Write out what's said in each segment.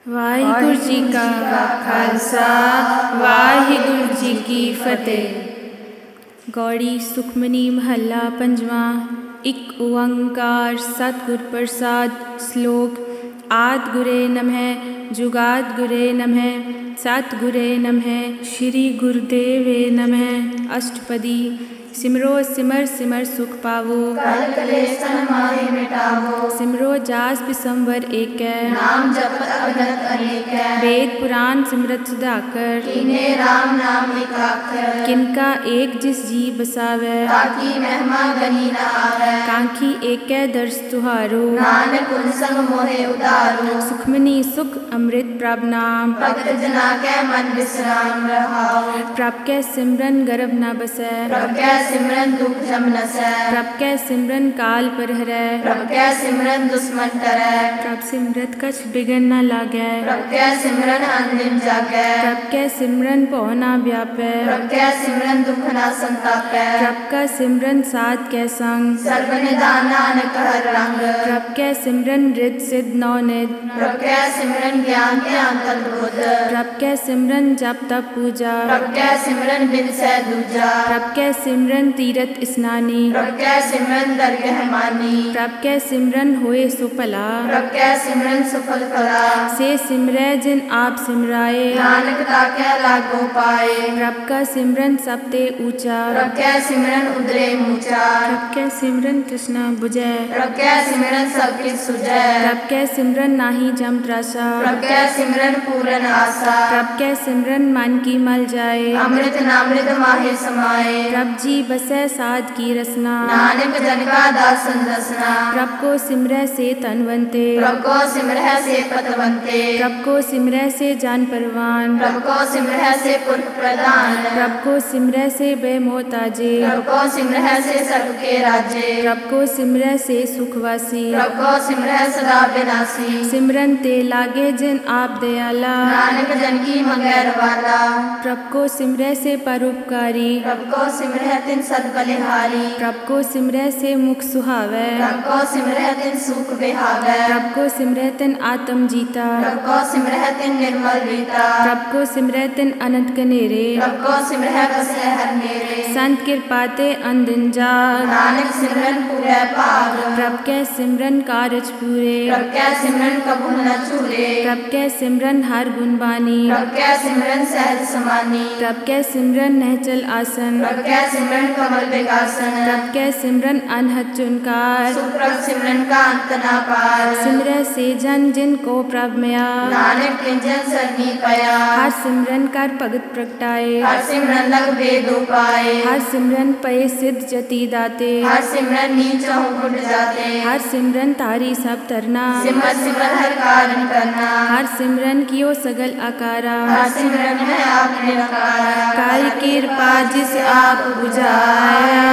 वाहिगुरु जी का खालसा वाहिगुरु जी की फतेह। गौड़ी सुखमनी महला पंजवां। इक ओंकार सतगुर प्रसाद। श्लोक। आद गुरे नमः जुगाद गुरे नमः सतगुरे नमः श्री गुरुदेवे नमः। अष्टपदी। सिमरो सिमर सिमर सुख पावो कल कलेश तन माहे मिटावो। सिमरो जास बिसंवर एक नाम जपत अगनत अनेक वेद पुराण सिमरत सुधाकर कीने राम नाम एकाक्षर किनका एक जिस जी बसावे ताकि महिमा गनी न आवे कांखी एक दर्श तुहारो नानक उन संग मोहे उतारो सुखमनी सुख अमृत प्रभ नाम भक्त जना के मन विश्राम रहाओ प्रभ के सिमरन गर्भ न बसै प्रभ के सिमरन दुख जम नसै प्रभ के सिमरन काल पर हरै प्रभ के सिमरन दुश्मन टरै प्रभ सिमरत कछ बिगन न लागै प्रभ के सिमरन अंदिम जागै प्रभ के सिमरन पौ न व्यापै प्रभ के सिमरन दुख न संतापै प्रभ का सिमरन साध के संग सर्व निदान नानक हर रंग प्रभ के सिमरन रिद सिद्ध नौ निध प्रभ के सिमरन ज्ञान ध्यान तन बुध प्रभ के सिमरन जप तप पूजा प्रभ के सिमरन बिन सै दूजा प्रभ के सिमरन तीरथ स्नानी प्रभ के सिमरन दरगह मानी प्रभ के सिमरन होए सुफला प्रभ के सिमरन सफल फला से सिमरै जिन आप सिमराए नानक ताके लागो पाए प्रभ का सिमरन सबते ऊंचा प्रभ के सिमरन उदरे ऊंचा प्रभ के सिमरन तृष्णा बुझै प्रभ के सिमरन सबकी सुझै प्रभ के सिमरन नाही जम त्रासा प्रभ के सिमरन पूरन आशा प्रभ के सिमरन मन की मल जाए अमृत नामृत माहे समाए प्रभ जी बसै साध की रसना नानक जन का दासन रसना प्रभ को सिमरै से तनवंते प्रभ को सिमरह से पतवंते प्रभ को सिमरै से जान परवान प्रभ को सिमरह से पुरख प्रदान प्रभ को सिमरै से बेमोहताजे प्रभ को सिमरह से सर्व के राज्य प्रभ को सिमरै से सुखवासी प्रभ को सिमरह सदा विनाशी सिमरन ते लागे जिन आप दयाला नानक जन की मंगैर वाला प्रभ को सिमरै से परोपकारी प्रभ को सिमरह तिन सद बलिहारी प्रभ को सिमरै से मुख सुहावै प्रभ को सिमरह तिन सुख बिहावै प्रभ को सिमरै तिन आत्म जीता प्रभ को सिमरह तिन निर्मल रीता प्रभ को सिमरै तिन अनंत कनेरे प्रभ को सिमरह बसै हर मेरे संत कृपाते अंदिन जाग नानक सिमरन पूरै भाग प्रभ के सिमरन कारज पूरे प्रभ के सिमरन कबू न चूरे प्रभ के सिमरन हर गुण बानी प्रभ के सिमरन सहज समानी प्रभ के सिमरन नहचल आसन प्रभ के सिमरन कमल विकासन प्रभ के सिमरन अनहद चुनकार सुप्रभ सिमरन का अंत ना पार सिमरै से जन जिन को प्रभ मया नानक किंजन सरनी पया हर सिमरन कर भगत प्रगटाए हर सिमरन लग वेद उपाय हर सिमरन पय सिद्ध जति दाते हर सिमरन नीच हो फुट जाते हर सिमरन तारी सब तरना सिमर सिमर हर कारण करना हर सिमरन कियो सगल आकारा हर सिमरन है आपने नकारा काल कृपा जिस आप बुझाया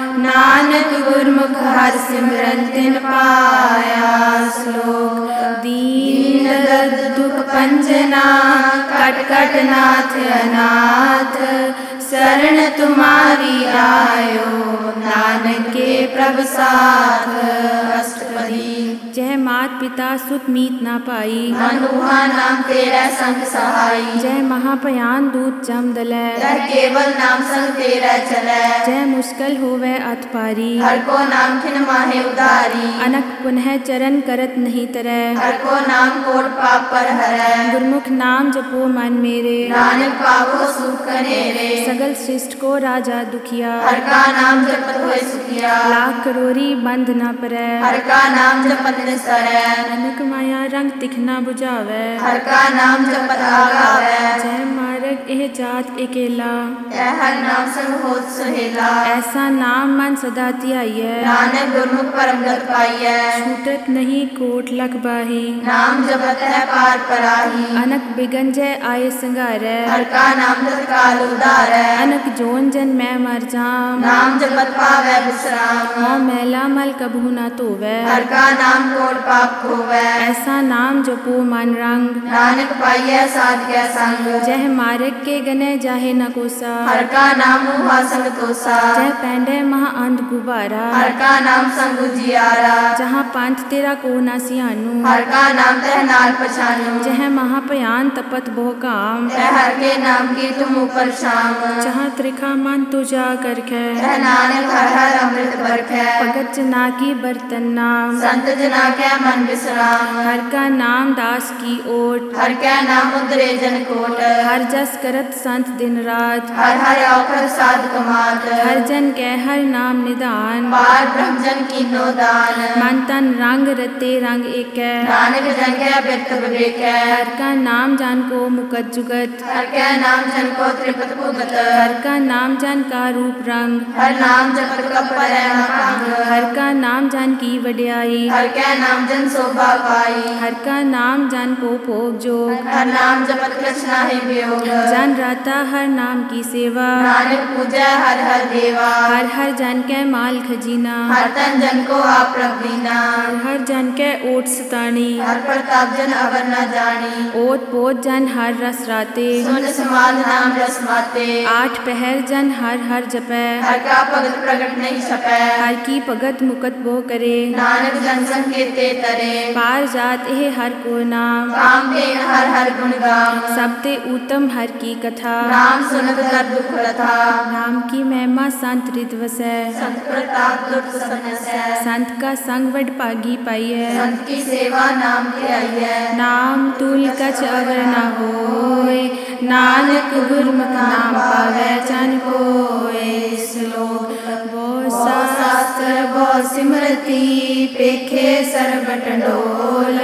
नानक गुरमुख हर सिमरन तिन पाया। श्लोक। दीन दर्द दुख पंजना कट कट नाथ अनाथ शरण तुम्हारी आयो नानक के प्रभ साथ। अष्टपदी। जय मात पिता सुत मीत ना पाई मनुहा नाम तेरा संग सहाई जय महाभयान दूत जम दलै यह केवल नाम संग तेरा चलै जय मुश्किल होवे अत पारी हर को नाम खिन माहे उदारी अनक पुनः चरण करत नहीं तरह हर को नाम कोट पाप पर हरै गुरमुख नाम जपो मन मेरे नानक पावो सुख कनेरे सगल श्रेष्ठ को राजा दुखिया हर का नाम जपत होए सुखिया लाख करोरी बंध न परै हर का नाम जपत निसरै अनक माया रंग तिखना बुझावै हर का नाम जपत आगावै जय मार्ग एह जात अकेला यह हर नाम संग होत सुहेला ऐसा नाम मन सदा ध्याइयै नानक गुरमुख परम गत पाइयै छूटत नहीं कोट लख बाही नाम जपत है पार पराही अनक बिगन जय आए संगारै हर का नाम तत्काल उदारै अनक जोन जन मैं मर जाम नाम जपत पावै विश्राम मोह मैला मल कभू न धोवै हर का नाम कोट पाप खोवै ऐसा नाम जपो मन रंग नानक पाइयै साध के संग जय मारक के गने जाहे न कोसा हर का नाम हुआ संग तोसा जह पैंडे महा अंध गुबारा हर का नाम संग जियारा जहाँ पंथ तेरा को ना सियानु हर का नाम तह नाल पछानु जह महापयान तपत बहु काम तह हर के नाम की तुम ऊपर शाम जहाँ त्रिखा मान तुझा करखे तह नानक हर हर अमृत बरखै भगत जना की बर्तन नाम संत जना के मन विश्राम हर का नाम दास की ओट हर के नाम उतरे जन कोट हर जस करत संत दिन रात हर हर औखर साध कमात हर जन के हर नाम निदान पार ब्रह्मजन की नो दान मन तन रंग रते रंग एक नानक जन के बिरत बिबेकै हर का नाम जान को मुकत जुगत हर के नाम जन को त्रिपत भुगत हर का नाम जान का रूप रंग हर नाम जपत का परै मकांग हर का नाम जान की वड्याई हर के नाम जन शोभा पाई हर का नाम जान को भोग जोग हर नाम जपत कछ नाहि वियोग जान राता हर नाम की सेवा नानक पूजै हर हर देवा हर हर जन के माल खजीना हर तन जन को आप रख दीना हर जन के ओट सतानी हर प्रताप जन अवर न जानी ओत पोत जन हर रस राते सुन समाध नाम रस माते आठ पहर जन हर हर जपै हर का भगत प्रगट नहीं छपै हर की भगत मुकत बो करे नानक जन संकेते तरे पार जात एह हर को नाम काम के हर हर गुण गाम सबते उत्तम हर की कथा नाम सुनत कर दुख रथा नाम की महिमा संत रित वसै संत प्रताप दुख सन्यासै संत का संग वड पागी पाइय संत की सेवा नाम के आई है नाम तुल कछ अवर न होय नानक गुरमुख नाम पावै जन कोय श्लोक वो शास्त्र वो सिमरति पेखे सर्ब टंडोल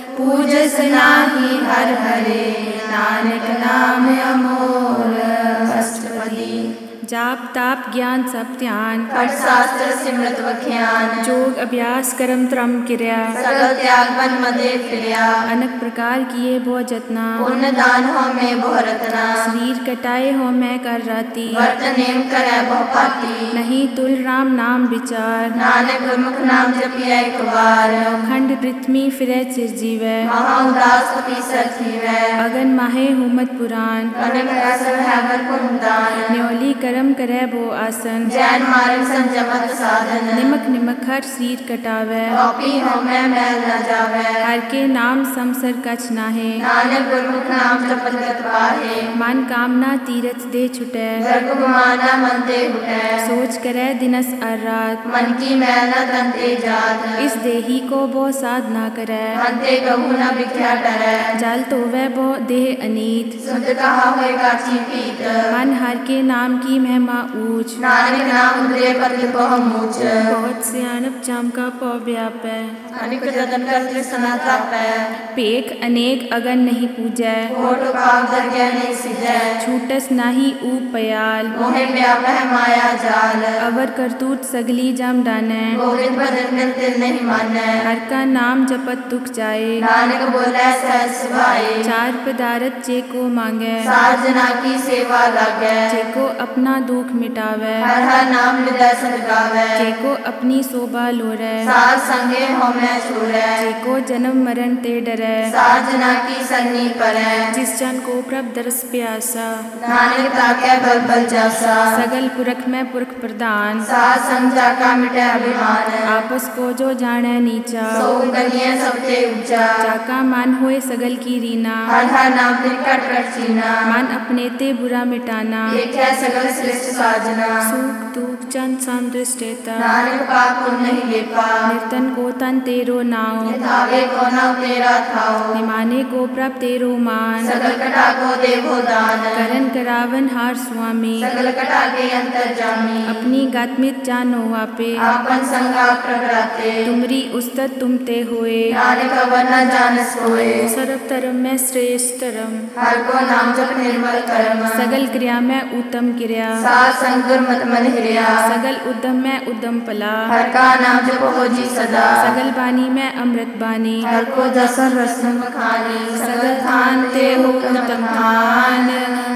पूजस नाही हर हरे नानक नाम अमोल अष्टपदी जाप ताप ज्ञान सब ध्यान खट शास्त्र सिमरत वख्यान जोग अभ्यास कर्म त्रम क्रिया सगल त्याग मन मदे फिरया अनेक प्रकार किए भो जतना पुण्य दान हो में बहु रतना शरीर कटाए हो मैं कर राती वर्त नेम करे बहु पाती नहीं तुल राम नाम विचार नानक गुरमुख नाम जपिया एक बार खंड पृथ्वी फिरे चिरजीवै महा उदास पति सखीवै अगन माहे हुमत पुराण अनेक असर है वर पुण्यदान न्योली कर्म करे भो आसन जैन मार्ग संजमत साधन निमक निमक हर शरीर कटावै कॉपी हो मैं मैल न जावै हर के नाम समसर कछ नाहे नानक गुरमुख नाम जपत गत पाहे मन कामना तीरथ दे छुटै गर्भ गुमाना मन ते उठै सोच करे दिनस अर रात मन की मैल न तन ते जात इस देही को बो साधना करे मन ते कहूँ न बिख्या डरै जल तो वह बो देह अनीत शुद्ध कहा हुए काची पीत मन हर के नाम की महिमा ऊंच नानक नाम उतरे पति बहु मूच बहुत सियानप जाम का पौ व्यापै अनेक जतन कर तृष्णा तापै पेख अनेक अगन नहीं पूजै होठ पाप दरगह नहीं सिजै छूटस नाही ऊप पयाल मोहे व्यापह माया जाल अवर करतूत सगली जम डानै गोविंद भजन मिलते नहीं मानै हर का नाम जपत दुख जाए नानक बोले सहज सुभाए चार पदारथ जे को मांगे सार जना की सेवा लागै जे को अपना दुख मिटावे हर हर नाम हृदय संग गावै जे को अपनी शोभा लोरै सार संगे हो मैं छोड़ै जे को जन्म मरण ते डरै सार जना की सन्नी परै जिस जन को प्रभ दरस प्यासा नानक ताकै बल बल जासा सगल पुरख में पुरख प्रदान सार संग जाका मिटै अभिमान आपस को जो जाने नीचा सो गनिय सबते ऊंचा जाका मान होए सगल की रीना हर हर नाम दिन कट कट चीना मन अपने ते बुरा मिटाना एक है सगल श्रेष्ठ साजना सुख दुख चंद समदृष्टेता नानक पाप पुण्य नहीं लेपा निर्तन को तन तेरो नाव धावे को न तेरा थाओ निमाने को प्रभ तेरो मान सगल कटा को देवो दान करण करावन हार स्वामी सगल कटा के अंतर जामी अपनी गात्मित जानो वापे आपन संगा प्रगराते तुमरी उस्तत तुम ते होए नानक अवर न जानस कोय सर्व धर्म में श्रेष्ठ धर्म हर को नाम जप निर्मल कर्म सगल क्रिया में उत्तम क्रिया सार संग मत मन हिरिया सगल उद्यम में उद्यम पला हर का नाम जप हो जी सदा सगल बानी में अमृत बानी हर को दसन रसम खानी सगल थान ते हो उत्तम थान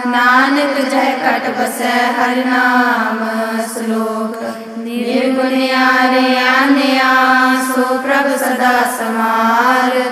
नानक जय कट बसै हर नाम श्लोक निर्गुण आर्या सो प्रभ सदा समार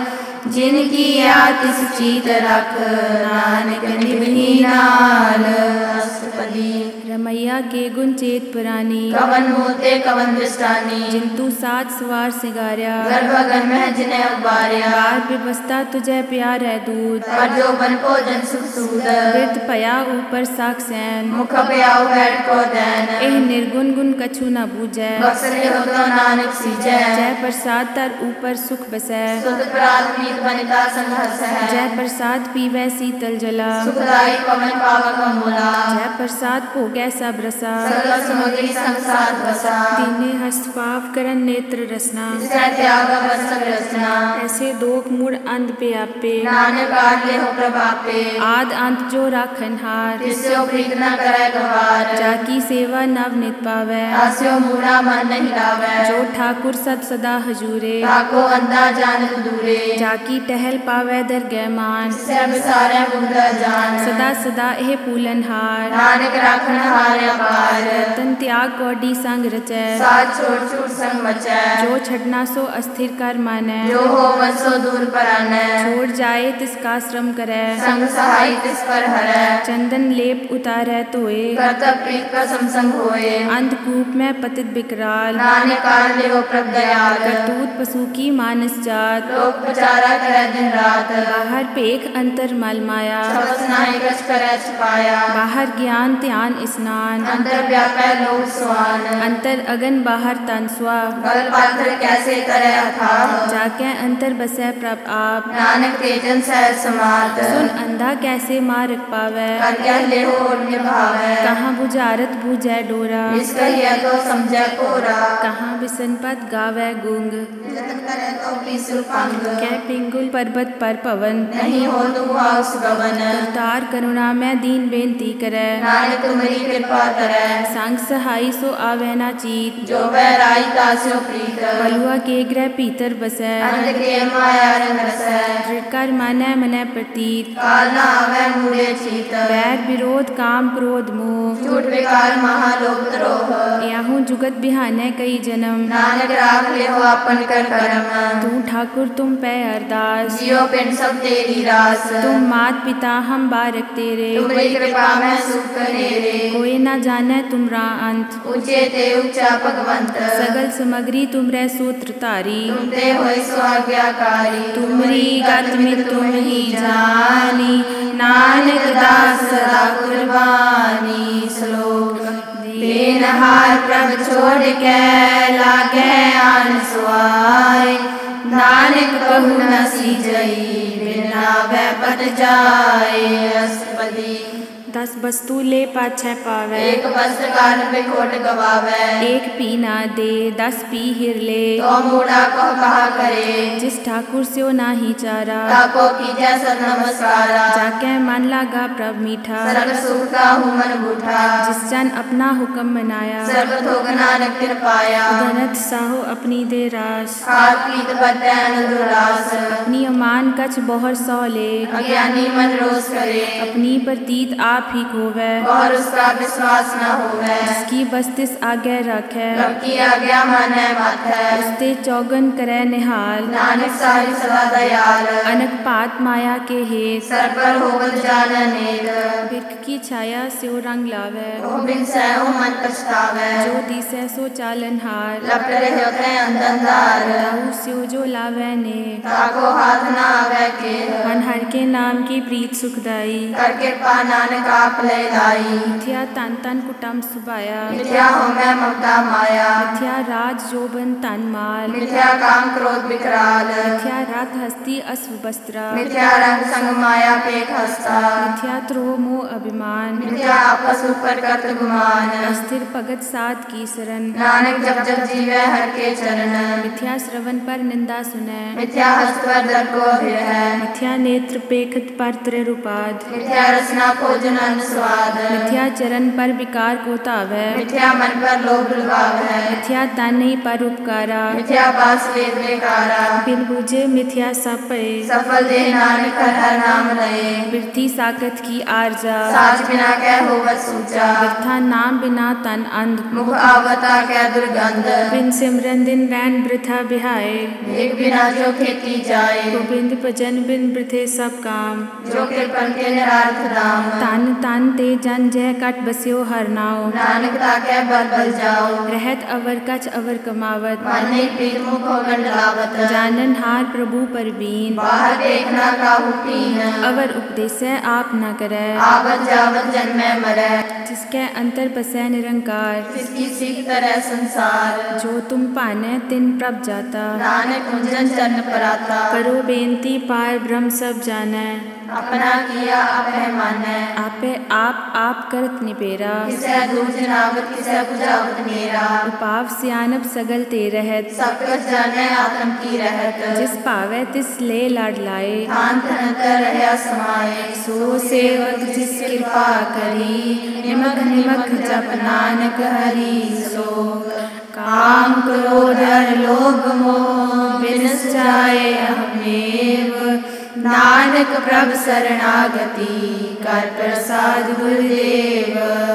जिनकी आतिश चीत रख नानक निभही नाल। अष्टपदी। रमैया के गुण चेत पुरानी कवन मोते कवन दृष्टानी जिंतु सात सवार सिंगार्या गर्भगन में जिन्हें उबार्या बार व्यवस्था तुझे प्यार है दूध पर जो बन को जन सुख सूद वृत पया ऊपर साख सैन मुख प्याऊ बैठ को दैन एह निर्गुण गुण कछु न बूझै बक्सरे हो तो नानक सीजै जय प्रसाद तर ऊपर सुख बसै सुत प्रात मीत बनिता संघर्ष है जय प्रसाद पीवै शीतल जला सुखदाई पवन पावक मोला जय प्रसाद भोगै सब रसा सगल समग्री संसार बसा दीने हस्त पाव करन नेत्र रसना जिसका त्याग वस्त्र रचना ऐसे दोख मूड अंध पे आपे नानक आज्ञा हो प्रभापे आद अंत जो राखन हार तिस्यो प्रीत न करे गवार जाकी सेवा नव नित पावै आस्यो मूढ़ा मन नहीं लावै जो ठाकुर सद सदा हजूरे ताको अंधा जानत दूरे जाकी टहल पावै दरगह मान सब सारे बुंदा जान सदा सदा एह पूलन हार नानक राखन हारे पार तन त्याग कौडी संग रचै साथ छोड़ छूट संग बचै जो छड़ना सो अस्थिर कर मानै जो हो वसो दूर परानै छोड़ जाए तिसका श्रम करै संग सहाय तिस पर हरै चंदन लेप उतारै तोए कर्तव्य प्रीत का समसंग होए अंधकूप में पतित विकराल नानक कार ले हो प्रभ दयाल करतूत पशु की मानस जात लोक प्रचारा करे दिन रात बाहर पेख अंतर मल माया सबस नाहि कछ करे छिपाया बाहर ज्ञान ध्यान स्नान अंतर व्यापै लोक स्वान अंतर अगन बाहर तन स्वा गल पात्र कैसे करे अथाह जाके अंतर बसै प्रभ आप नानक तेजन सहज समात सुन अंधा कैसे मारक पावै करके ले हो निभावै कहाँ बुझारत बुझै डोरा निष्कहिया तो समझै कोरा कहाँ बिसन पद गावै गुंग जतन करे तो पीसुल पंग कै पिंगुल पर्वत पर पवन नहीं हो तू हाउस गवन तार करुणा में दीन बेनती करे नानक तुम्हारी कृपा करे संग सहाई सो आवे ना चीत जो बैराई तास्यो प्रीत बलुआ के ग्रह पीतर बसै अंत के माया रंग रसै दृढ़कर मानै मनै प्रतीत काल न आवे मूढ़े चीत बैर विरोध काम क्रोध मोह झूठ विकार महालोभ द्रोह याहू जुगत बिहानै कई जन्म नानक राख ले हो अपन कर कर्म तू ठाकुर तुम पै अरदास जियो पिंड सब तेरी रास तुम मात पिता हम बारक तेरे तुम्हारी कृपा में सुख कनेरे कोई ना जाने तुमरा अंत ऊंचे ते ऊंचा भगवंत सगल सामग्री तुमरे सूत्र तारी तुम ते होय सो आज्ञाकारी तुमरी गत में तुम ही जानी नानक दास सदा कुर्बानी श्लोक बेनहार प्रभ छोड़ के लागे आन सुआय नानक कहु न सीजई बिना वै पत जाए। अष्टपदी। 10 वस्तु ले पाछै पावै एक वस्त्र कारण पे खोट गवावै एक पी ना दे 10 पी हिर ले तो मूढ़ा को कहा करे जिस ठाकुर स्यो नाही चारा ताको कीजै सद नमस्कारा जाके मन लागा प्रभ मीठा सर्ग सुख का हूँ मन बूढ़ा जिस जन अपना हुक्म मनाया सर्व थोक नानक कृपाया उदनत साहो अपनी दे रास खात पीत बदन दुरास अपनी अमान कछ बहुर सौ ले अज्ञानी मन रोष करे अपनी प्रतीत आप ही खोवै और उसका विश्वास न होवे जिसकी बस्तिस आगे रखै प्रभ की आज्ञा माने माथै उसते चौगन करे निहाल नानक साहिब सदा दयाल अनक पात माया के हेत सर पर होवत जान नेत बिरख की छाया स्यो रंग लावै ओ बिन सहो मन पछतावे जो दिसै सो चालन हार लपट रहे होते अंधकार ताहू स्यो जो लावै ने ताको हाथ न आवे के मन हर के नाम की प्रीत सुखदाई कर कृपा नानक आप ले लाई मिथ्या तन तन कुटम सुबाया मिथ्या हो मैं ममता माया मिथ्या राज जोबन तन माल मिथ्या काम क्रोध विकराल मिथ्या रथ हस्ती अश्व वस्त्रा मिथ्या रंग संग माया पेख हस्ता मिथ्या त्रोह मोह अभिमान मिथ्या आपस ऊपर करत गुमान अस्थिर भगत साध की शरण नानक जब जब जीवे हर के चरण मिथ्या श्रवण पर निंदा सुनै मिथ्या हस्त पर दर को है मिथ्या नेत्र पेखत पर त्रिरुपाद मिथ्या रचना भोजन नन स्वाद मिथ्या चरण पर विकार को तावै मिथ्या मन पर लोभ लुभाव है मिथ्या ताने पर उपकारा मिथ्या बास वेद बेकारा बिन बुझे मिथ्या सपय सफल दे नानक हर नाम लए बिरथी साकत की आरजा साज बिना कह होवत सूचा बिरथा नाम बिना तन अंध मुख आवता क्या दुर्गंध बिन सिमरन दिन रैन वृथा बिहाए एक बिना जो खेती जाए गोविंद भजन बिन वृथे सब काम जो कृपन के निरार्थ दाम तन तन ते जन जय कट बस्यो हर नाव नानक ताके बल बल जाओ रहत अवर कच अवर कमावत माने पीर मुख हो गंडलावत जानन हार प्रभु परवीन बाहर देखना काहू पीन अवर उपदेश आप न करे आवत जावत जन्मे मरे जिसके अंतर बसै निरंकार जिसकी सीख तरह संसार जो तुम पाने तिन प्रभ जाता नानक कुंजन चरण पर आता करो बेनती पार ब्रह्म सब जाने अपना किया अपने माने आपे आप करत निपेरा किसे दूर जनावत किसे बुझावत मेरा उपाव सियानब सगल ते रहत सब कुछ जाने आत्म की रहत जिस पावे तिस ले लाड लाए थान तनतर रहया समाये सो सेवक जिस कृपा करी निमक निमक जप नानक हरि सो काम क्रोध लोभ मोह बिनस जाए अहमेव नानक प्रभ शरणागति कर प्रसाद गुरुदेव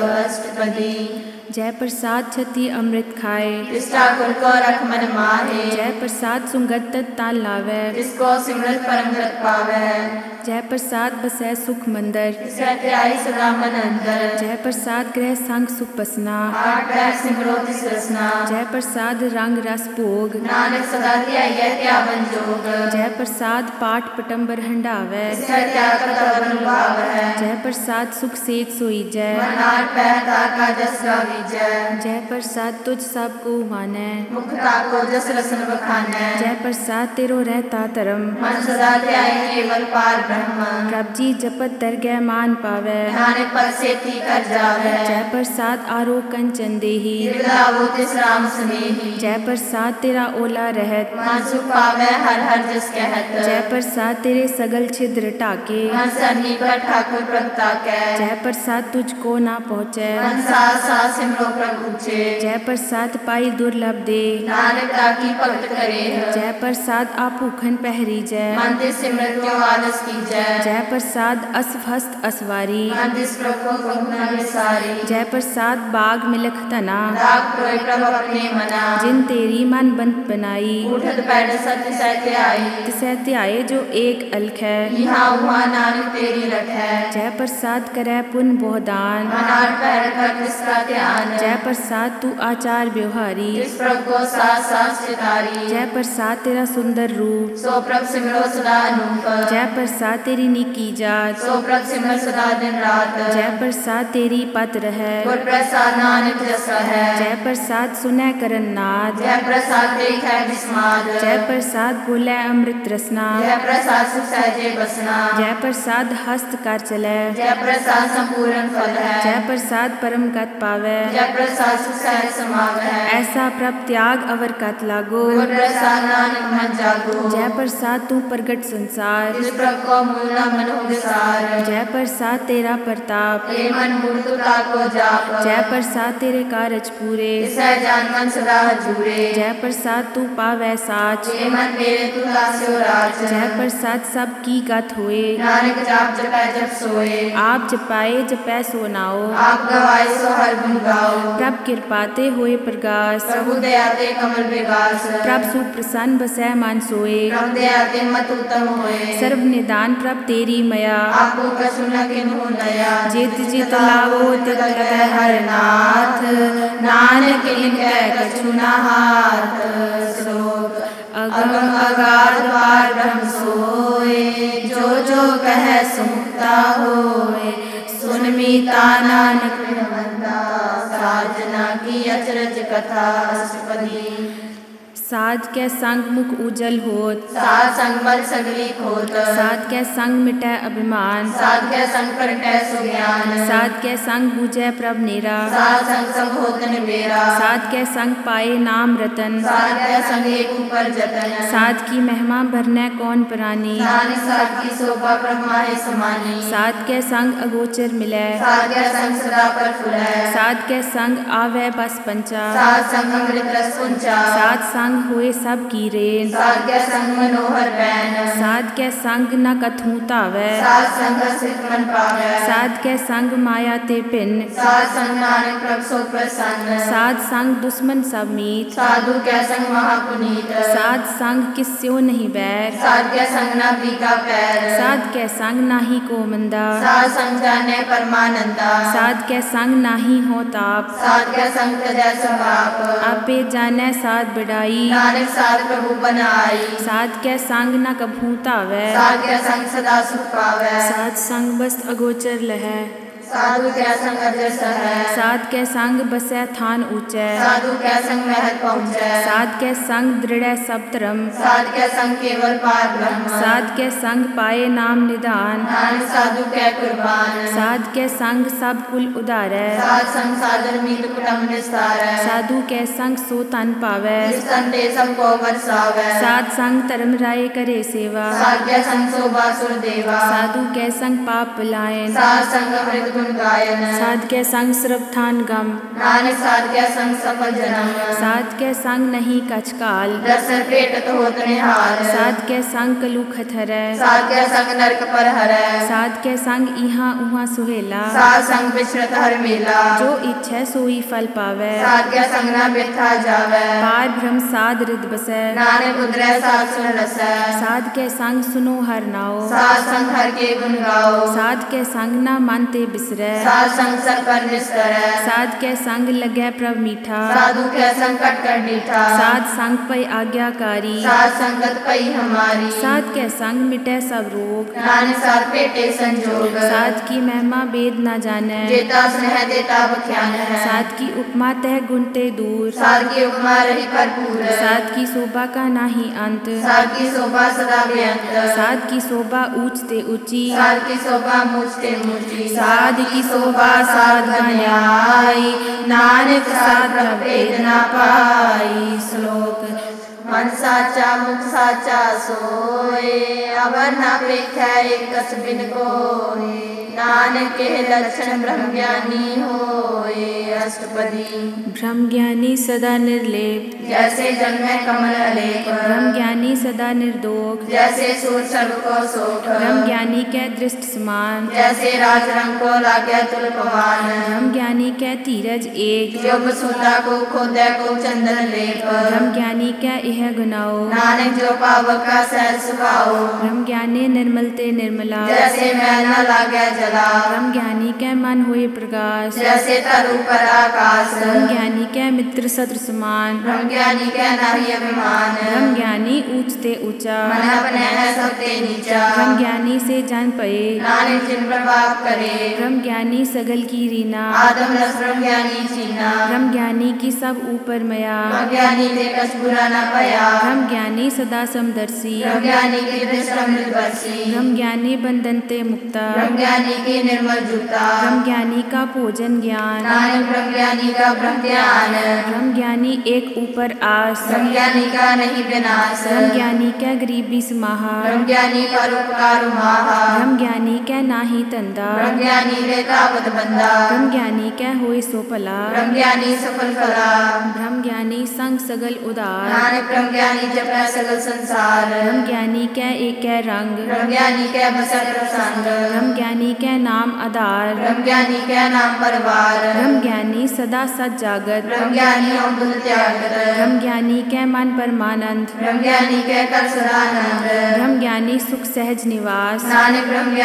अष्टपदी जय प्रसाद छति अमृत खाए तिष्ठा कुल को रख मन माहे जय प्रसाद सुंगत तत ताल लावे जिसको सिमरत परम गत पावे जय प्रसाद बसै सुख मंदर जिसे आई सदा मन अंदर जय प्रसाद ग्रह संग सुख बसना आठ पैर सिमरो तिस रसना जय प्रसाद रंग रस भोग नानक सदा ध्याय त्यावन जोग जय प्रसाद पाठ पटम्बर हंडावे जिसे त्याग तवन भाव है जय प्रसाद सुख सेज सोई जय मन आठ पैर ताका जस गावी जय जय प्रसाद तुझ सब को माने मुखता को जस रसन बखाने जय प्रसाद तेरो रहता धर्म मन सदा ध्याय केवल पार ब्रह्म प्रभ जी जपत दरगह मान पावे नानक पद से थी कर जावे जय प्रसाद आरो कंचन देही वो तिस राम स्नेही जय प्रसाद तेरा ओला रहत मन सुख पावे हर हर जस कहत जय प्रसाद तेरे सगल छिद्र टाके मन सरनी पर ठाकुर प्रगटा के जय प्रसाद तुझको ना पहुँचे मन सास सास सिमरो प्रभु छे जय प्रसाद पाई दुर्लभ दे नानक ताकी भक्त करे जय प्रसाद आपूखन पहरी जय मन तिस सिमरत क्यों आलस की जय जय प्रसाद असभस्त असवारी मन तिस प्रभु को गुना विसारी जय प्रसाद बाग मिलख तना राग प्रोय प्रभु अपने मना जिन तेरी मन बंद बनाई उठत पैठ सत्य सहते आई तिसै त्याये जो एक अलख है यहाँ वहाँ नानक तेरी रख है जय प्रसाद करे पुन बहुदान मन आठ पैर कर तिसका ध्यान जय प्रसाद तू आचार व्यवहारी तिस प्रभु को सास सास चितारी जय प्रसाद तेरा सुंदर रूप सो प्रभु सिमरो सदा अनूप जय प्रसाद तेरी निकी जात सो प्रभु सिमर सदा दिन रात जय प्रसाद तेरी पत्र है गुर प्रसाद नानक जसा है जय प्रसाद सुनै करन नाद जय प्रसाद देख है विस्माद जय प्रसाद बोले अमृत रसना जय प्रसाद सुख सहजे बसना जय प्रसाद हस्त कर चले जय प्रसाद संपूर्ण फल है जय प्रसाद परम गत पावे जय प्रसाद सुख सहज समाव है ऐसा प्रभ त्याग अवर कत लागो गुर प्रसाद नानक मन जागो जय प्रसाद तू प्रगट संसार जिस प्रभु को मूल न मन हो विसार जय प्रसाद तेरा प्रताप ये मन मूर्तता को जाप जय प्रसाद तेरे कारज पूरे जिसे जान मन सदा हजूरे जय प्रसाद तू पावै साच ये मन मेरे तू दास्यो राज जय प्रसाद सब की गत होए नानक जाप जपै जप सोए आप जपाए जपै सो नाओ आप गवाए सो हर गुण गाओ प्रभ कृपाते होए प्रगास प्रभु दयाते कमल विगास प्रभ सुप्रसन्न बसै मान सोए प्रभु दयाते मत उत्तम होए सर्व निदान प्रभ तेरी मया आपको कछु न किन्हु नया जित जित लावो तित कह हर नाथ नानक इनकै कछु न हाथ श्लोक अगम अगाध पार ब्रह्म सोए जो जो कह सुमुक्ता होए सुन मीता नानक साजना की अचरज कथा अष्टपदी साध के संग मुख उजल होत, साध संग बल सगली खोत, साध के संग मिटै अभिमान, साध के संग प्रगटै सुज्ञान, साध के संग बूझै प्रभ नेरा, साध संग सब होत निबेरा, साध के संग पाए नाम रतन, साध के संग एक ऊपर जतन, साध की महिमा भरनै कौन प्राणी, नानक साध की शोभा ब्रह्मा है समानी, साध के संग अगोचर मिलै, साध के संग सदा पर फुलै, साध के संग आवे बस पंचा, साध संग अमृत रस पुंचा, साध संग होए सब की रेन, साध के संग मनोहर बैन, साध के संग न कथू तावै, साध संग सिद्ध मन पावै, साध के संग माया ते पिन, साध संग नानक प्रभ सो प्रसन्न, साध संग दुश्मन सब मीत, साधु के संग महापुनीत, साध संग किस्यो नहीं बैर, साध के संग न बीका पैर, साध के संग नाही को मंदा, साध संग जाने परमानंदा, साध के संग नाही हो ताप, साध के संग त्यजै स्वभाप, आपे जानै साध बिड़ाई, नानक साध प्रभु बनाई, साध के संग न कभू तावै, साध के संग सदा सुख पावै, साध संग बस अगोचर लहै, साधु के संग अजर सहै, साध के संग बसै थान ऊंचै, साधु के संग महल पहुँचै, साध के संग दृढ़ै सब धर्म, साध के संग केवल पार ब्रह्म, साध के संग पाए नाम निदान, नानक साधु के कुर्बान, साध के संग सब कुल उदारै, साध संग सादर मीत कुटुम्ब निस्तारै, साधु के संग सो तन पावै, जिस संते सबको बरसावै, साध संग धर्म राय करे सेवा, साध के संग शोभा सुर देवा, साधु के संग पाप पिलायन, साध संग अमृत गुण गायन, साध के संग श्रवठान गम, नानक साध के संग सफल जन्म, साध के संग नहीं कचकाल, दर्शन पेटत होत निहाल, साध के संग कलुखत हरै, साध के संग नरक पर हरै, साध के संग इहाँ उहाँ सुहेला, साध संग विचरत हर मेला, जो इच्छै सोई फल पावै, साध के संग न व्यथा जावै, पार ब्रह्म साध हृद बसै, नानक उदरै साध सुन रसै, साध के संग सुनो हर नाओ, साध संग हर के गुण गाओ, साध के संग न मानते बिसरै, साध संग सर पर निस्तरै, साध के संग लगै प्रभ मीठा, साधु के संग कट कर मीठा, साध संग पै आज्ञाकारी, साध संगत पई हमारी, साध के संग मिटै सब रोग, नानक साध पेटे संजोग, साध की महिमा वेद न जानै, जेता स्नेह देता बख्यान है, साध की उपमा तह गुणते दूर, साध की उपमा रही भरपूर, साध की शोभा का नाही अंत, साध की शोभा सदा बेअंत, साध की शोभा ऊंचते ऊंची, साध की शोभा मुझते मुझी, साध की शोभा साध बन्याई, नानक साध भेद न पाई। श्लोक मन साचा मुख साचा सोए, अवर न पेखै एक कस बिन कोय, नानक के लक्षण ब्रह्म ज्ञानी होए। अष्टपदी। ब्रह्म ज्ञानी सदा निर्लेप, जैसे जल में कमल अलेप, ब्रह्म ज्ञानी सदा निर्दोष, जैसे सूर्य सर्व को सोख, ब्रह्म ज्ञानी के दृष्ट समान, जैसे राज रंग को लागे तुल पवान, ब्रह्म ज्ञानी के धीरज एक, जो सूता को खोदे को चंदन लेप, ब्रह्म ज्ञानी के यह गुनाओ, नानक जो पावक का सैर सुखाओ, ब्रह्म ज्ञानी निर्मल ते निर्मला, जैसे मैल न लागे जला, ब्रह्म ज्ञानी के मन हुए प्रकाश, जैसे तरु पर आकाश, ब्रह्म ज्ञानी के मित्र शत्रु समान, ब्रह्म ज्ञानी के नहीं अभिमान, ब्रह्म ज्ञानी ऊंचते ऊंचा, मन अपने है सबते नीचा, ब्रह्म ज्ञानी से जान पए, नानक जिन पर पाप करे, ब्रह्म ज्ञानी सगल की रीना, आदम रस ब्रह्म ज्ञानी चीना, ब्रह्म ज्ञानी की सब ऊपर मया, ब्रह्म ज्ञानी के कछ बुरा न पया, ब्रह्म ज्ञानी सदा समदर्शी, ब्रह्म ज्ञानी की दृष्टि अमृत बरसी, ब्रह्म ज्ञानी बंधन ते मुक्ता, ब्रह्म ज्ञानी की निर्मल जुगता, ब्रह्म ज्ञानी का भोजन ज्ञान, नानक ब्रह्म ज्ञानी का ब्रह्म ध्यान, ब्रह्म ज्ञानी एक ऊपर आस, ब्रह्म ज्ञानी का नहीं विनाश, ब्रह्म ज्ञानी के गरीबी समाहा, ब्रह्म ज्ञानी परोपकार माहा, ब्रह्म ज्ञानी के नाही तंदा, ब्रह्म ज्ञानी लेतावत बंदा, ब्रह्म ज्ञानी के होए सो भला, ब्रह्म ज्ञानी सफल फला, ब्रह्म ज्ञानी संग सगल उदार, नानक ब्रह्म ज्ञानी जपै सगल संसार, ब्रह्म ज्ञानी के एक रंग, ब्रह्म ज्ञानी के बसर प्रसंग, ब्रह्म ज्ञानी के नाम आधार, ब्रह्म ज्ञानी के नाम परवार, ब्रह्म ज्ञानी सदा सत जागत, ब्रह्म ज्ञानी अवधुल त्यागत, ब्रह्म ज्ञानी के मन परमानंद, ब्रह्म ज्ञानी के कर सदानंद, ब्रह्म ज्ञानी सुख सहज निवास, नानक ब्रह्म ज्ञानी का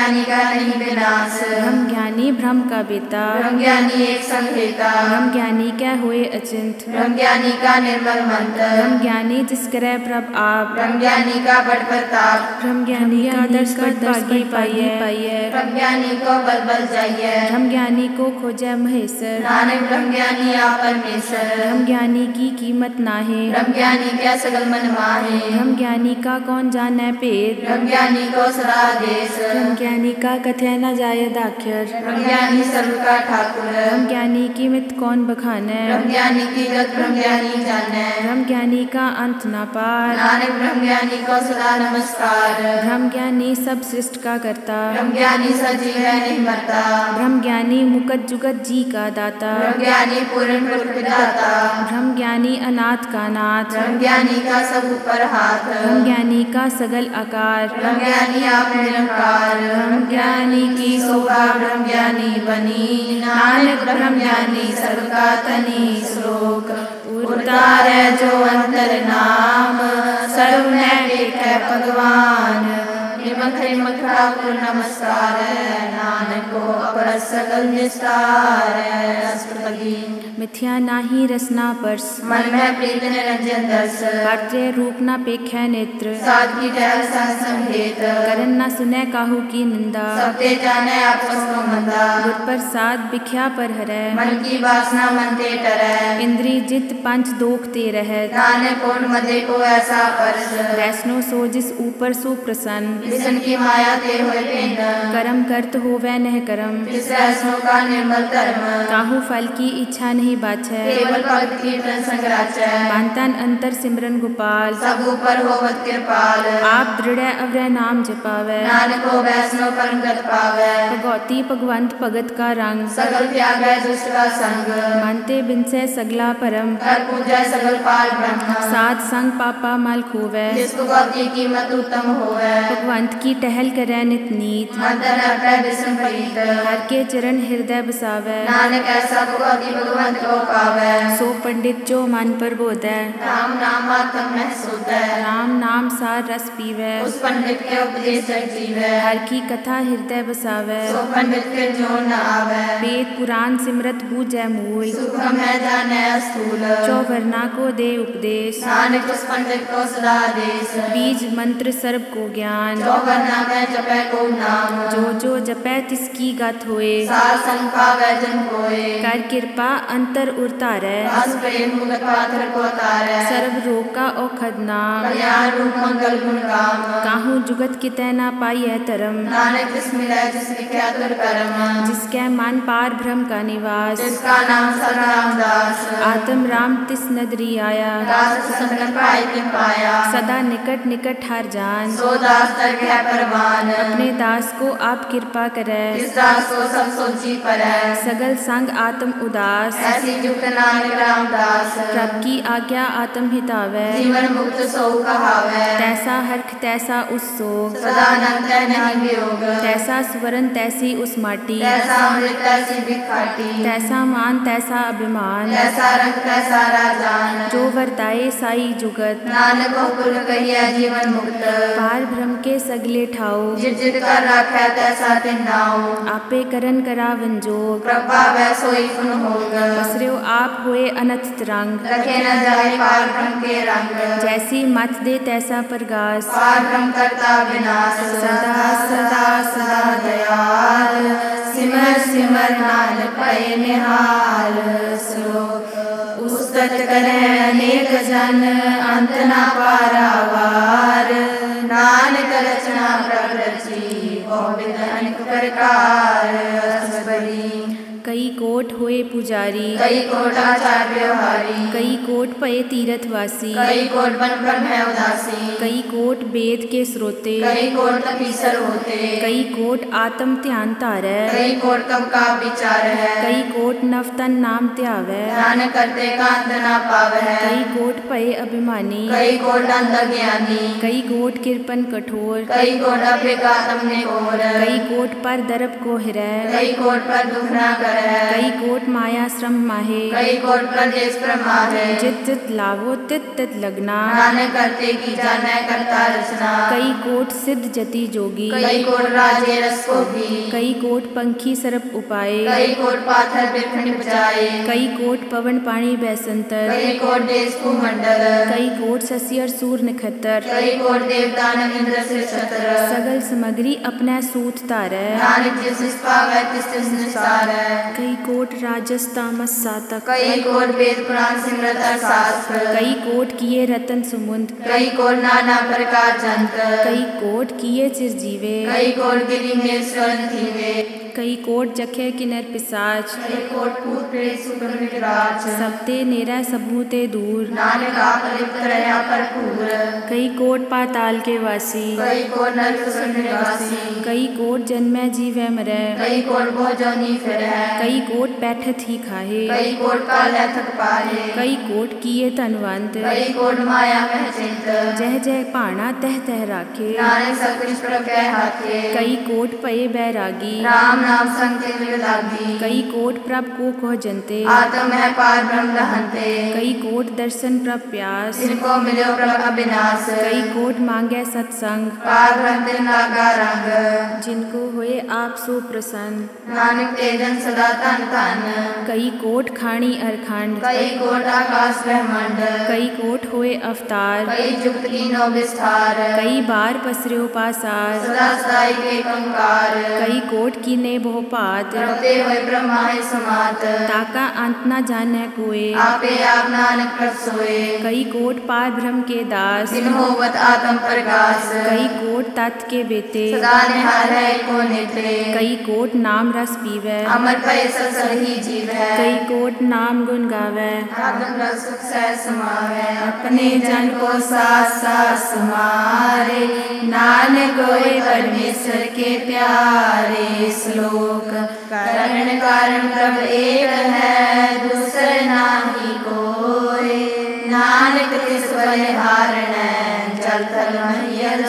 नहीं विनाश। ब्रह्म ज्ञानी ब्रह्म का बेटा, ब्रह्म ज्ञानी एक संहेता। ब्रह्म ज्ञानी क्या होए अचिंत, ब्रह्म ज्ञानी का निर्मल मंत्र। ब्रह्म ज्ञानी जिस करे प्रभ आप, ब्रह्म ज्ञानी का बड़ प्रताप। ब्रह्म ज्ञानी का दर्श भागी पाइए, ब्रह्म ज्ञानी को बल बल जाइए। ब्रह्म ज्ञानी को खोजे महेश्वर, नानक ब्रह्म ज्ञानी आप परमेश्वर। ब्रह्म ज्ञानी की कीमत नाहे, ब्रह्म ज्ञानी क्या सगल मन माहे। ब्रह्म ज्ञानी का कौन जाने भेद, ब्रह्म ज्ञानी को सदा देश। ब्रह्म ज्ञानी का कथे न जाय दाख्यर, ब्रह्म ज्ञानी सर्व का ठाकुर। ब्रह्म ज्ञानी की मित कौन बखाने, ब्रह्म ज्ञानी की गत ब्रह्म ज्ञानी जाने। ब्रह्म ज्ञानी का अंत न पार, नानक ब्रह्म ज्ञानी को सदा नमस्कार। ब्रह्म ज्ञानी सब सृष्ट का करता, ब्रह्म ज्ञानी सजीव है नहीं मरता। ब्रह्म ज्ञानी मुकत जुगत जी का दाता, ब्रह्म ज्ञानी पूर्ण प्रदाता। ब्रह्म ज्ञानी अनाथ का नाथ, ब्रह्म ज्ञानी का सब ऊपर हाथ। ब्रह्म ज्ञानी का सगल आकार, ब्रह्म ज्ञानी आप निरंकार। ब्रह्म ज्ञानी की शोभा ब्रह्म ज्ञानी बनी, नानक ब्रह्म ज्ञानी सर्व का तनी। श्लोक उतारे जो अंतर नाम, सर्व ने देखे भगवान। निमख ठाकुर नमस्कार। नानक को अपर सकल निस्तार। अष्टपदी। मिथ्या नाही रसना परस, मन में प्रीत निरंजन दर्श। पात्रे रूप न पेख्या नेत्र, साध की टहल संहेत। करन न सुने काहू की निंदा, सबते जाने आपस को मंदा। गुर प्रसाद बिख्या पर हरै, मन की वासना मन ते टरै। इंद्री जित पंच दोख ते रहत, नानक कौन मदे को ऐसा परस। वैष्णो सो जिस ऊपर सो प्रसन्न, विष्णु की माया ते होए भिन्न। कर्म करत होवै नह कर्म, जिस वैष्णो का निर्मल धर्म। काहू फल की इच्छा नहीं बाछै, केवल भक्त कीर्तन संग्राचै। मानतन अंतर सिमरन गोपाल, सब ऊपर होवत कृपाल। आप दृढ़ अवरै नाम जपावै, नानक को वैष्णो परम गत पावै। भगवती भगवंत भगत का रंग, सगल त्याग है दुष्ट का संग। मानते बिनसे सगला परम, कर पूजै सगल पाल ब्रह्म। साध संग पापा मल खोवै, जिसको भक्ति की मत उत्तम होवै। भगवंत की टहल करै नित नीत, मंतन अटै विष्णु प्रीत। हर के चरण हृदय बसावै, नानक ऐसा भगवती भगवंत को पावै। सो पंडित जो मन पर बोधै, राम नाम आत्म में सुधै। राम नाम सार रस पीवै, उस पंडित के उपदेश जग जीवै। हर की कथा हृदय बसावै, सो पंडित के जो न आवै। वेद पुराण सिमरत बूझै मूल, सूक्ष्म है जाने स्थूल। चौवर्णा को दे उपदेश, नानक उस पंडित को सदा देश। बीज मंत्र सर्व को ज्ञान, चौवर्णा में जपै को नाम। जो जो जपै तिसकी गत होए, सार संग पावै जन कोय। कर कृपा अंतर उतारै, अस प्रेम मुगत पात्र को तारै। सर्व रोग का औखद नाम, कल्याण रूप मंगल गुण काम। काहू जुगत कितै न पाइयै तरम, नानक जिस मिलै जिस लिखै तुर करम। जिसकै मन पार ब्रह्म का निवास, जिसका नाम सतराम दास। आत्म राम तिस नदरी आया, दास संगन पाई तिन पाया। सदा निकट निकट हर जान, सो दास तर्क है परवान। अपने दास को आप कृपा करै, जिस दास को सब सोची परै। सगल संग आत्म उदास, ऐसी युक्त नानक रामदास। प्रभ की आज्ञा आत्म हितावै, जीवन मुक्त सो कहावै। तैसा हर्ख तैसा उस सोग, सदानंद है नहीं वियोग। तैसा स्वरण तैसी उस माटी, तैसा अमृत तैसी भिखाटी। तैसा मान तैसा अभिमान, तैसा रंग तैसा राजान। जो वर्ताए साई जुगत, नानक को कुल कहिए जीवन मुक्त। पार ब्रह्म के सगले ठाओ, जित जित कर रखै तैसा तिन नाओ। आपे करन करावन जोग, कृपा वै सोई पुन होग। बसर्यो आप होए अनथ तरंग, रखे न जाए पार ब्रह्म के रंग। जैसी मत दे तैसा प्रगास, पार ब्रह्म करता विनाश। सदा सदा सदा दयाल। सिमर सिमर नानक पै निहाल। श्लोक उस्तत करे अनेक जन अंत न पारावार। नानक रचना प्रभ रची बहुविध अनेक प्रकार। अष्टपदी। कई कोट होए पुजारी, कई कोट आचार व्यवहारी। कई कोट पए तीर्थवासी, कई कोट बन ब्रह्म है उदासी। कई कोट वेद के स्रोते, कई कोट तपीसर होते। कई कोट आत्म ध्यान तारै, कई कोट कब का विचार है। कई कोट नवतन नाम त्यावै, नानक करते का अंत न पावै। कई कोट पए अभिमानी, कई कोट अंध ज्ञानी। कई कोट कृपन कठोर, कई कोट अभिकातम निकोर। कई कोट पर दरब को हिरै, कई कोट पर दुख न करे। है। कई कोट माया श्रम माहे, कई कोट प्रदेश प्रमाहे। जित जित लावो तित तित लगना, नानक करते की जाने करता रचना। कई कोट सिद्ध जति जोगी, कई कोट राजे रस को भी। कई कोट पंखी सरप उपाय, कई कोट पाथर बिरखंड बचाए। कई कोट पवन पानी बैसंतर, कई कोट देश को मंडल। कई कोट शशि और सूर निखतर, कई कोट देवता इंद्र से छत्र। सगल समग्री अपने सूत तारै, नानक जिस पावै तिस निसार। कई कोट राजस तामस सातक, कई कोट वेद पुराण सिमरत शास्त्र। कई कोट किए रतन सुमुंद, कई कोट नाना प्रकार जंत। कई कोट किए चिरजीवे, कई कोट गिरी में स्वर्ण थीवे। कई कोट जखे किनर पिसाच, कई कोट भूत प्रेत सुगंध विराज। सबते नेरा सबूते दूर, नानक आप लिप्त रहा भरपूर। कई कोट पाताल के वासी, कई कोट नरक स्वर्ग निवासी। कई कोट जन्मै जीवै मरै, कई कोट भोजनी फिर है। कई कोट बैठत ही खाहे, कई कोट काले थक पाहे। कई कोट किए तनवंत, कई कोट माया में चिंत। जह जह पाणा तह तह राखे, नानक सब कुछ प्रभ के हाथे। कई कोट पये बैरागी, राम नाम संग लागी। कई कोट प्रभ को कह जनते, आत्म है पार ब्रह्म रहते। कई कोट दर्शन प्रभ प्यास, जिनको मिलो प्रभ अविनाश। कई कोट मांगे सत्संग, पार ब्रह्म दिन लागा रंग। जिनको होए आप सो प्रसन्न, नानक तेजन सदा तन तन। कई कोट खाणी अरखंड, कई कोट आकाश ब्रह्मांड। कई कोट होए अवतार, कई जुगत कीनो विस्तार। कई बार पसर्यो पासार, सदा सदाई के कंकार। कई कोट कीने बहुपात, रते हुए ब्रह्मा है समात। ताका अंत न जाने कोए, आपे आप नानक प्रभ सोए। कई कोट पार ब्रह्म के दास, दिन होवत आत्म प्रकाश। कई कोट तत् के बेते, सदा निहार है को नेत्रे। कई कोट नाम रस पीवै, अमर पय सर ही जीव है। कई कोट नाम गुण गावै, आत्म रस सुख सह समावे। अपने जन को साथ साथ समारे, नानक होए परमेश्वर के प्यारे। श्लोक कारण कारण प्रभ एक है, दूसरे नाही कोय। नानक तिस बलिहारण, जल थल महियर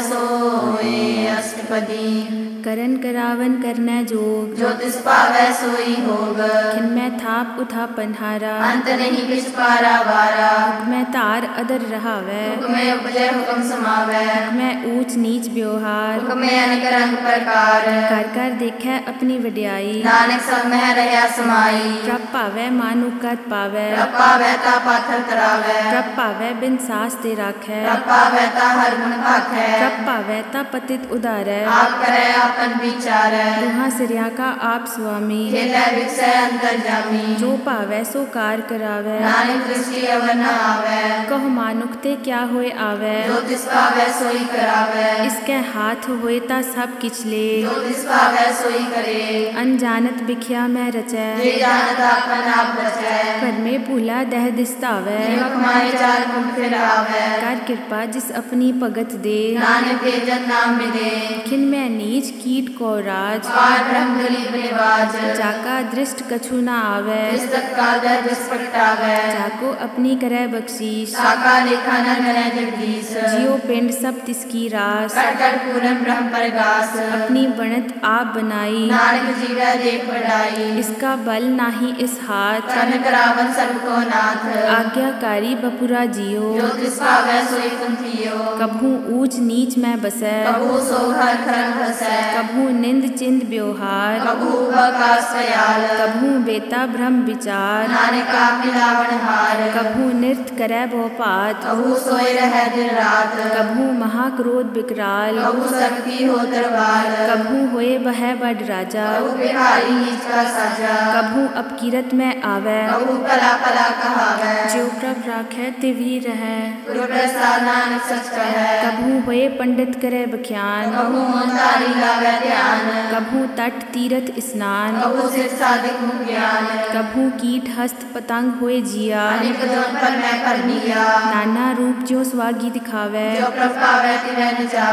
सोए। अष्टपदी करन करावन करनै जोग, जो तिस पावै सोई होग। खिनमै थाप उठा पन्हारा, अंत नहीं किछ पारा वारा। मैं तार अदर रहावै, हुक्मे उपजय हुक्म समावै। मैं ऊंच नीच व्यवहार, हुक्मे अनेक रंग प्रकार। कर कर देखै अपनी वड्याई, नानक सब में रहा समाई। प्रभ पावै मानु कत पावै, प्रभ पावै ता पाथर तरावै। प्रभ पावै बिन सास ते राखै, प्रभ पावै ता हर गुण भाखै। प्रभ पावै ता पतित उदारै, आप करे आपन विचार। दुहा सिरिया का आप स्वामी, खेलै विषय अंतर्जामी। जो पावै सो कार करावै, नानक दृष्टि अवर न आवै। कह मानुखते क्या होए आवै, जो तिस पावै सोई करावै। इसके हाथ होए ता सब किछ ले, जो तिस पावै सोई करे। अनजानत बिखिया मैं रचै, जे जानत आपन आप बचै। कर में भूला दह दिस्तावै, जीवक माहे चार मुख फिर आवै। कर कृपा जिस अपनी भगत दे, नानक के जन नाम मिले। खिन में नीच कीट को राज, पार ब्रह्म गरीब निवाज। जाका दृष्ट कछु न आवै, जिस तत्काल दर जिस प्रगटावै। जाको अपनी करे बख्शीश, साका लेखा न करे जगदीश। जियो पिंड सब तिसकी रास, कर कर पूरन ब्रह्म प्रगास। अपनी बनत आप बनाई, नानक जीवै देख बढ़ाई। इसका बल नाही इस हाथ, कनक रावण सब को नाथ। आज्ञाकारी बपुरा जियो, जो तिस पावै सोई कुंथियो। कभू ऊंच नीच में बसै, कबू सो हर खरम हसै। कभू निंद चिंद व्यवहार, कबू बकास पयाल। कभू बेता भ्रम विचार, नानक आप मिलावन हार। कभू नृत्य करे बहुपात, कबू सोए रह दिन रात। कभू महाक्रोध विकराल, कबू सबकी हो तरवार। कभू होए बह बड़ राजा, कबू बिहारी नीच का साजा। कभू अपकीरत में आवै, कबू कला कला कहावै। जो प्रभ राखै तिवही रहै, गुरु प्रसाद नानक सच कहै। कभू होए पंडित करे बख्यान, कबू तारी लावै ध्यान। कभू तट तीरथ स्नान, कबू सिद्ध साधिक मुख ज्ञान। कभू कीट हस्त पतंग होए जिया, अनेक जोन पर मैं करनिया। नाना रूप जो स्वागी दिखावै, जो प्रभ पावै तिवै नचावै।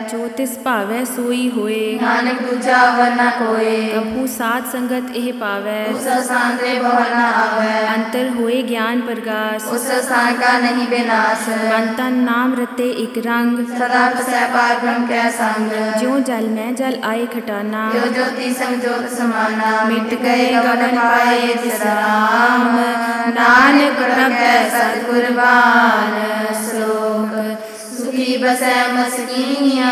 जो तिस पावै सोई होए। नानक दूजा अवर न कोय, कभू साध संगत एह पावै। उस स्थान ते बहुर न आवै, अंतर होए ज्ञान प्रगास। उस स्थान का नहीं विनाश। मन तन नाम रते एक रंग, सदा बसै पार ब्रह्म कै संग। ज्यों जल में जल आए खटाना, जो ज्योति संग ज्योत समाना। मिट गए गगन पाए तिस राम, नानक प्रगटै सद्गुरबान। श्लोक सुखी बसै मस्किनिया,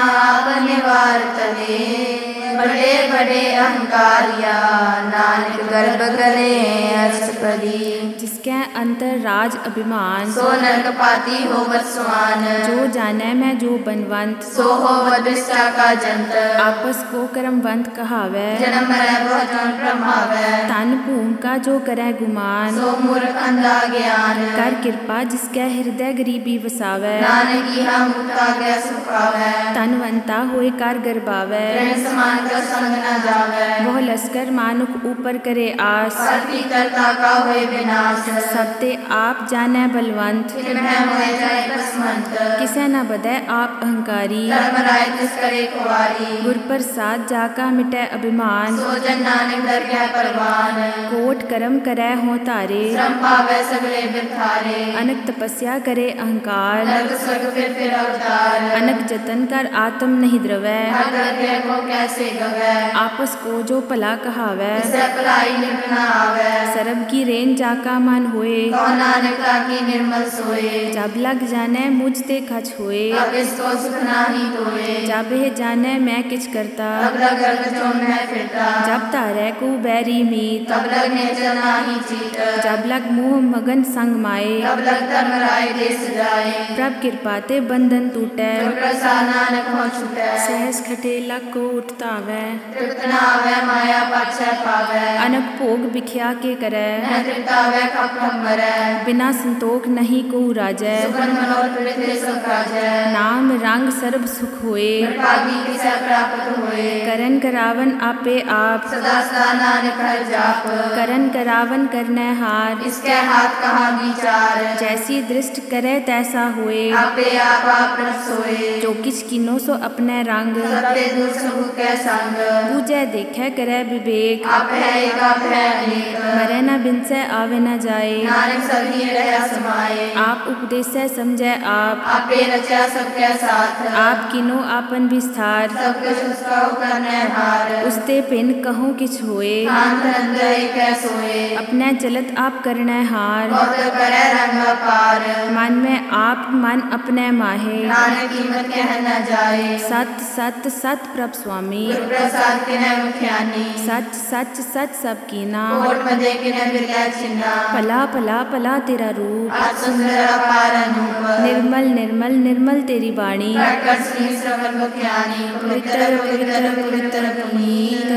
आपने वार तले। बड़े बड़े अहंकारिया, नानक गर्भ करे अष्टपदी। जिसके अंतर राज अभिमान, सो नरक पाती होवत सुआन। जो जाने में जो बनवंत, सो होवत विष्टा का जंत। आपस को कर्मवंत कहावै। जन्म मरै बहु जन्म भ्रमावै, तन भूम का जो करे गुमान। सो मूर्ख अंधा ज्ञान। कर कृपा जिसके हृदय गरीबी वसावै। नानक इहा मुक्ता गै सुखावै, तनवंता होए कर गर्भावै। ऋण समान का संग न जावै। वह लश्कर मानुक ऊपर करे आस, और पीतरता का होए विनाश। सबते आप जाने बलवंत। फिर भय होए जाए भस्मंत, किसे न बदै आप अहंकारी। धर्म राय तिस करे कुवारी। गुर प्रसाद जाका मिटै अभिमान, सो जन नानक दर गै परवान। कोट कर्म करै हों तारे। श्रम पावै सगले बिरथारे, अनक तपस्या करे अहंकार। नरक स्वर्ग फिर अवतार। अनक जतन कर आत्म नहीं द्रवै। हर दर गै को कैसे गवै, आपस को जो भला कहावै। इससे भलाई निप न आवै। सरब की रेन जाका मन होए, कहो नानक ताकि निर्मल सोए। जब लग जाने मुझ ते खच होए। अब इसको सुख नाही तोए, जब यह जाने मैं किछ करता। तब लग गर्भ चोन में फिरता। जब तारे को बैरी मीत, तब लग नेचर नाही चीत। जब लग मुँह मगन संग माए। तब लग धर्म राय देश जाए, प्रभ कृपा ते बंधन टूटै। गुर प्रसाद नानक हो छूटै। सहज खटे लग को उठतावै। तृप्त न आवै माया पाछै पावै, अनक भोग बिख्या के करै। न तृप्त आवै खप मरै। बिना संतोख नहीं को राजै। सुखन मनोर पृथ्वी सुख राजै, नाम रंग सर्ब सुख होए। भागी किसे प्राप्त होए। करन करावन आपे आप, सदा सदा नानक हर जाप। करन करावन करनै हार। इसके हाथ कहाँ विचार, जैसी दृष्ट करे तैसा होए। आपे आप प्रभ सोए। जो किछ किनो सो अपने रंग, सबते दूर सबू कै संग। बूझे देखे करे विवेक। आप है एक आप है अनेक, मरे न बिनसे आवे न जाए। नानक सभी रह समाए। आप उपदेशे समझे आप, आपे रचा सबके साथ। आप किनो आपन विस्तार। सब कुछ उसका करने हार, उसते पिन कहो किछ होए। शांत अंदर एक सोए। अपने चलत आप करने हार। बहुत करे रंग पार, मन में आप मन अपने माहे। नानक कीमत कह न जाए। सत सत सत प्रभ स्वामी, गुर प्रसाद के न मुखियानी। सच सच सच सब कीना। कोट मदे के न बिरला चिन्ना, पला पला पला तेरा रूप। आज सुंदर अपार अनूप। निर्मल निर्मल निर्मल तेरी वाणी। प्रकट श्री श्रवण मुखियानी। पवित्र पवित्र पवित्र पुनीत,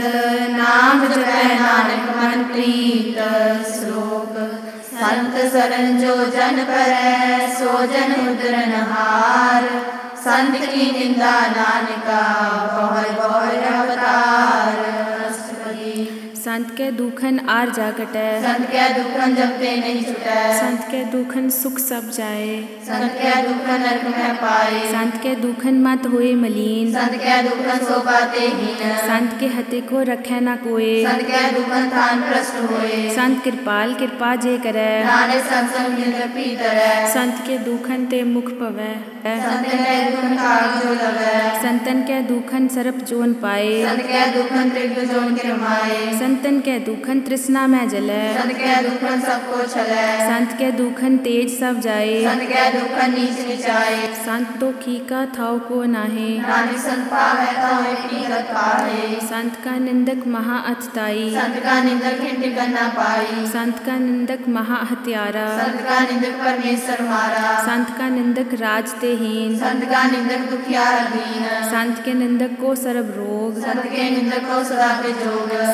नाम जपै नानक मन प्रीत। श्लोक संत शरण जो जन परै, सो जन उदरन हार। संत की निंदा नानका, बहुर बहुर अवतार। संत के दुखन आर जा कटै। संत के दुखन जपते नहीं छुटै। संत के दुखन सुख सब जाए। संत के दुखन नरक में पाए। संत के दुखन मत होए मलीन। संत के दुखन सो बाते हीन। संत के हते को रखे न कोय। संत के दुखन थान भ्रष्ट होए। संत कृपाल कृपा जे करे। नानक संग निंदक पीतरै। संत के दुखन ते मुख पवै। संत के दुखन काग जो लवै। संतन के दुखन सरप जोन पाए। संत के दुखन त्रिग जोन किरमाए। संतन के दुखन तृष्णा में जलै। संत के दुखन सबको छलै। संत के दुखन तेज सब जाए। संत के दुखन नीच नीचाए। संत तो खीका थाव को नाहे। नानक संत पावै तावै पीकत पाहे। संत का निंदक महा अथताई। संत का निंदक हिंड न पाई। संत का निंदक महा हत्यारा। संत का निंदक परमेश्वर मारा। संत का निंदक राज ते हीन। संत का निंदक दुखियार दीन। संत के निंदक को सर्ब रोग। संत के निंदक को सदा पे जोग। संत के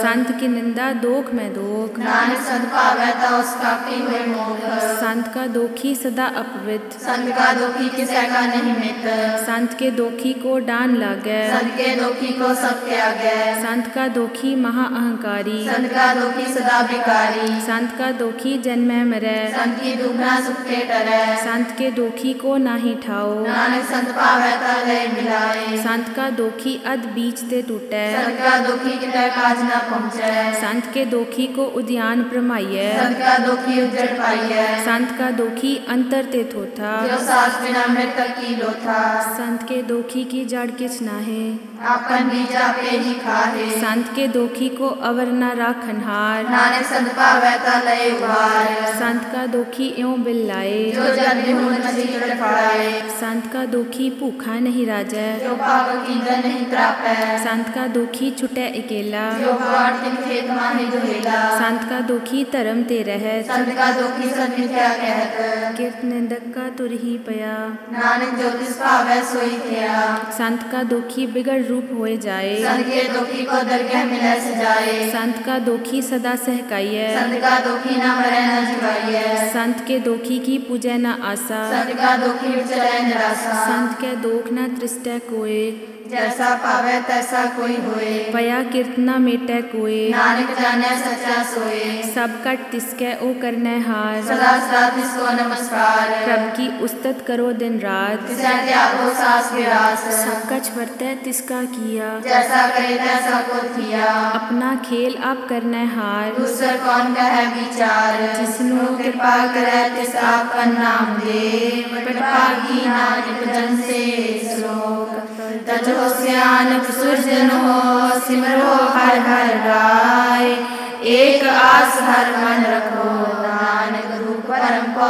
की निंदा दोख में दोख। नानक संत भावै ता उसका की हुए मोख। संत का दोखी सदा अपवित। संत का दोखी किसे का नहीं मित। संत के दोखी को डान लागे। संत के दोखी को सब त्यागै। संत का दोखी महा अहंकारी। संत का दोखी सदा विकारी। संत का दोखी जन्मे मरे। संत की दुखना सुख के टरै। संत के दोखी को नाही ठाओ। नानक संत भावै ता लय मिलाए। संत का दोखी अध बीच ते टूटे। संत का दोखी कितै काज न पहुँचै। संत के दोखी को उद्यान प्रमाइए। संत का दोखी उजड़ पाइए। संत का दोखी अंतर ते थोथा। जो सास बिना मृतक की लोथा। संत के दोखी की जड़ किछ नाहे। आपन बीजा पे ही खाहे। संत के दोखी को अवर न राखनहार। नानक संत भावै ता लय उबार। संत का दोखी एवं बिल्लाए। जो जन विहुन मछली तड़फड़ाए। संत का दोखी भूखा नहीं राजै। जो पाप कींदन नहीं त्रापै। संत का दोखी छुटे अकेला। जो बाढ़ दिन खेत माही दुहेला। संत का दोखी धर्म ते रहत। संत का दोखी सद मिथ्या कहत। किरत निंदक का तुरही पया। नानक जो तिस भावै सोई थिया। संत का दोखी बिगड़ रूप होए जाए। संत के दोखी को दरगह मिलै सजाए। संत का दोखी सदा सहकाइए। संत का दोखी न मरै न जिवाइए। संत के दोखी की पूजै न आसा। संत का दोखी चलै निराशा। संत के दोख न त्रिष्टै कोय। जैसा पावै तैसा कोई होए। पया कीर्तना मेटै कोय। नानक जाने सच्चा सोए। सब कट तिसकै ओ करनै हार। सदा सदा तिसको नमस्कार। प्रभ की उस्तत करो दिन रात। तिसै त्यागो सास विरास। सब कछ वर्तै तिसका किया। जैसा करे तैसा को थिया। अपना खेल आप करनै हार। दूसर कौन कहे विचार। जिसनो कृपा करे तिस आपन नाम दे। बटभागी नानक जन से श्लोक। तजो सियानक सुरजन हो सिमरो हर हर राय। एक आस हर मन रखो नानक रूप परम पौ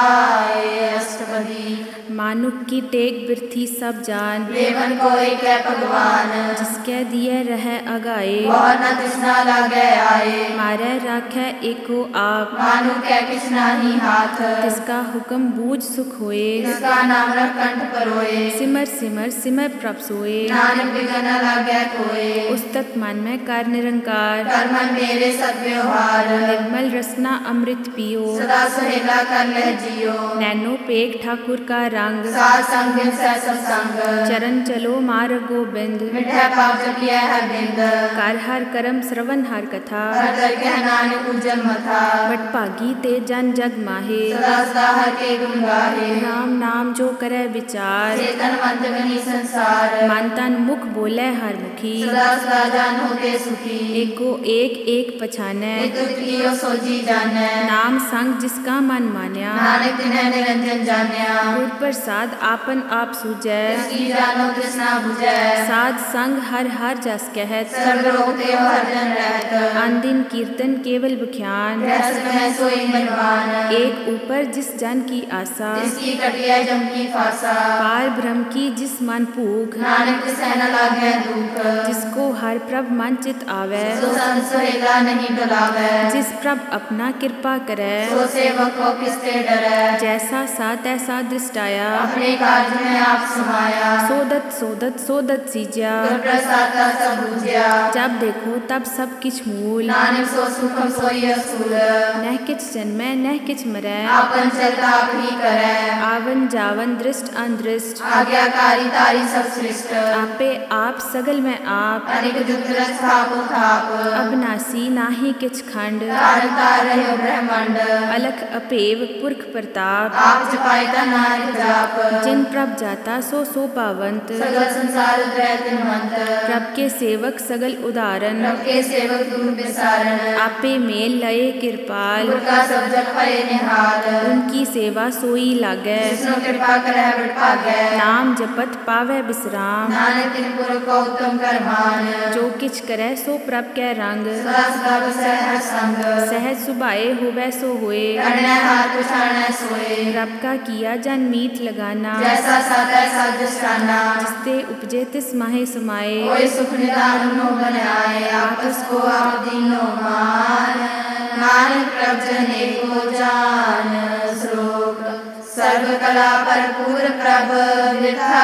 जाए। अष्टपदी मानुक की टेक बिरथी सब जान। लेवन को एक है भगवान। जिसके दिए रहे अगाए। और न तृष्णा लागे आए। मारे राखे एको आप। मानु कै किछ नाही हाथ। तिसका हुक्म बूझ सुख होए। तिसका नाम रख कंठ परोए। सिमर सिमर सिमर प्रभ सोए। नानक बिगन न लागे कोय। उस्तत मन में कार निरंकार। कर्मन मेरे सद्व्यवहार। निर्मल रसना अमृत पियो। सदा सुहेला कर लह जियो। नैनो पेग ठाकुर का रंग। साध संग बिन सह सत्संग। चरण चलो मार गोबिंद। मिठै पाप जपिया है बिंद। कर हर करम श्रवण हर कथा। हर कर कह नानक उजल मथा। बट पागी ते जन जग माहे। सदा सदा हर के गुण गाहे। राम नाम जो करे विचार। चेतन मंत बनी संसार। मन तन मुख बोले हर मुखी। सदा सदा जान होते सुखी। एको एक एक पछानै। तुत कियो सोजी जानै। नाम संग जिसका मन मान्या। नानक तिन्हैं निरंजन जान्या। गुर प्रसाद आपन आप सूझै। जिसकी जानो तृष्णा बुझै। साध संग हर हर जस कहत। सर्व रोग ते हर जन रहत। अनदिन कीर्तन केवल बख्यान। रस में सोई बलवान। एक ऊपर जिस जन की आशा। जिसकी कटिया जम की फासा। पार ब्रह्म की जिस मन भूख। नानक तिसै न लागे दुख। जिसको हर प्रभ मन चित आवे। सो संत सोहेला नहीं डोलावे। जिस प्रभ अपना कृपा करे। सो सेवक को किसते डरै। जैसा सा तैसा दृष्टाया। अपने कार्य में आप समाया। सोदत सोदत सोदत सीजा। गुर प्रसाद का सब बूझिया। जब देखो तब सब किछ मूल। नानक सो सुखम सोई असूल। नह किछ जन्मै नह किछ मरै। आपन चलता आप ही करे। आवन जावन दृष्ट अनदृष्ट। आज्ञाकारी तारी सब सृष्ट। आपे आप सगल में आप। अनेक जुग रस थापो थाप। अबनासी नाहि किछ खंड। तारता रह्यो ब्रह्मांड। अलख अपेव पुरख प्रताप। आप जपायता नानक जाप। जिन प्रभ जाता सो सो पावंत। सगल संसार उदय तिन्हवंत। प्रभ के सेवक सगल उदाहरण। प्रभ के सेवक दूर विसारण। आपे मेल लये कृपाल। गुर का सब जग पये निहाल। उनकी सेवा सोई लागै। जिसनो कृपा करह बड़ भागै। नाम जपत पावै विश्राम। नानक तिन पुर को उत्तम कर मान। जो किछ करे सो प्रभ कै रंग। सदा सदा बसै हर संग। सहज सुभाए होवै सो होए। करनै हाथ पछाड़नै सोए। प्रभ का किया जन मीत लगाना। जैसा साता सा दृष्टाना। जिसते उपजे तिस माहे समाए। कोई सुख निदान उन्हों बनाए। आपस को आप दीनो मान। नानक प्रभ जने को जान। श्लोक सर्व कला भरपूर प्रभ वृथा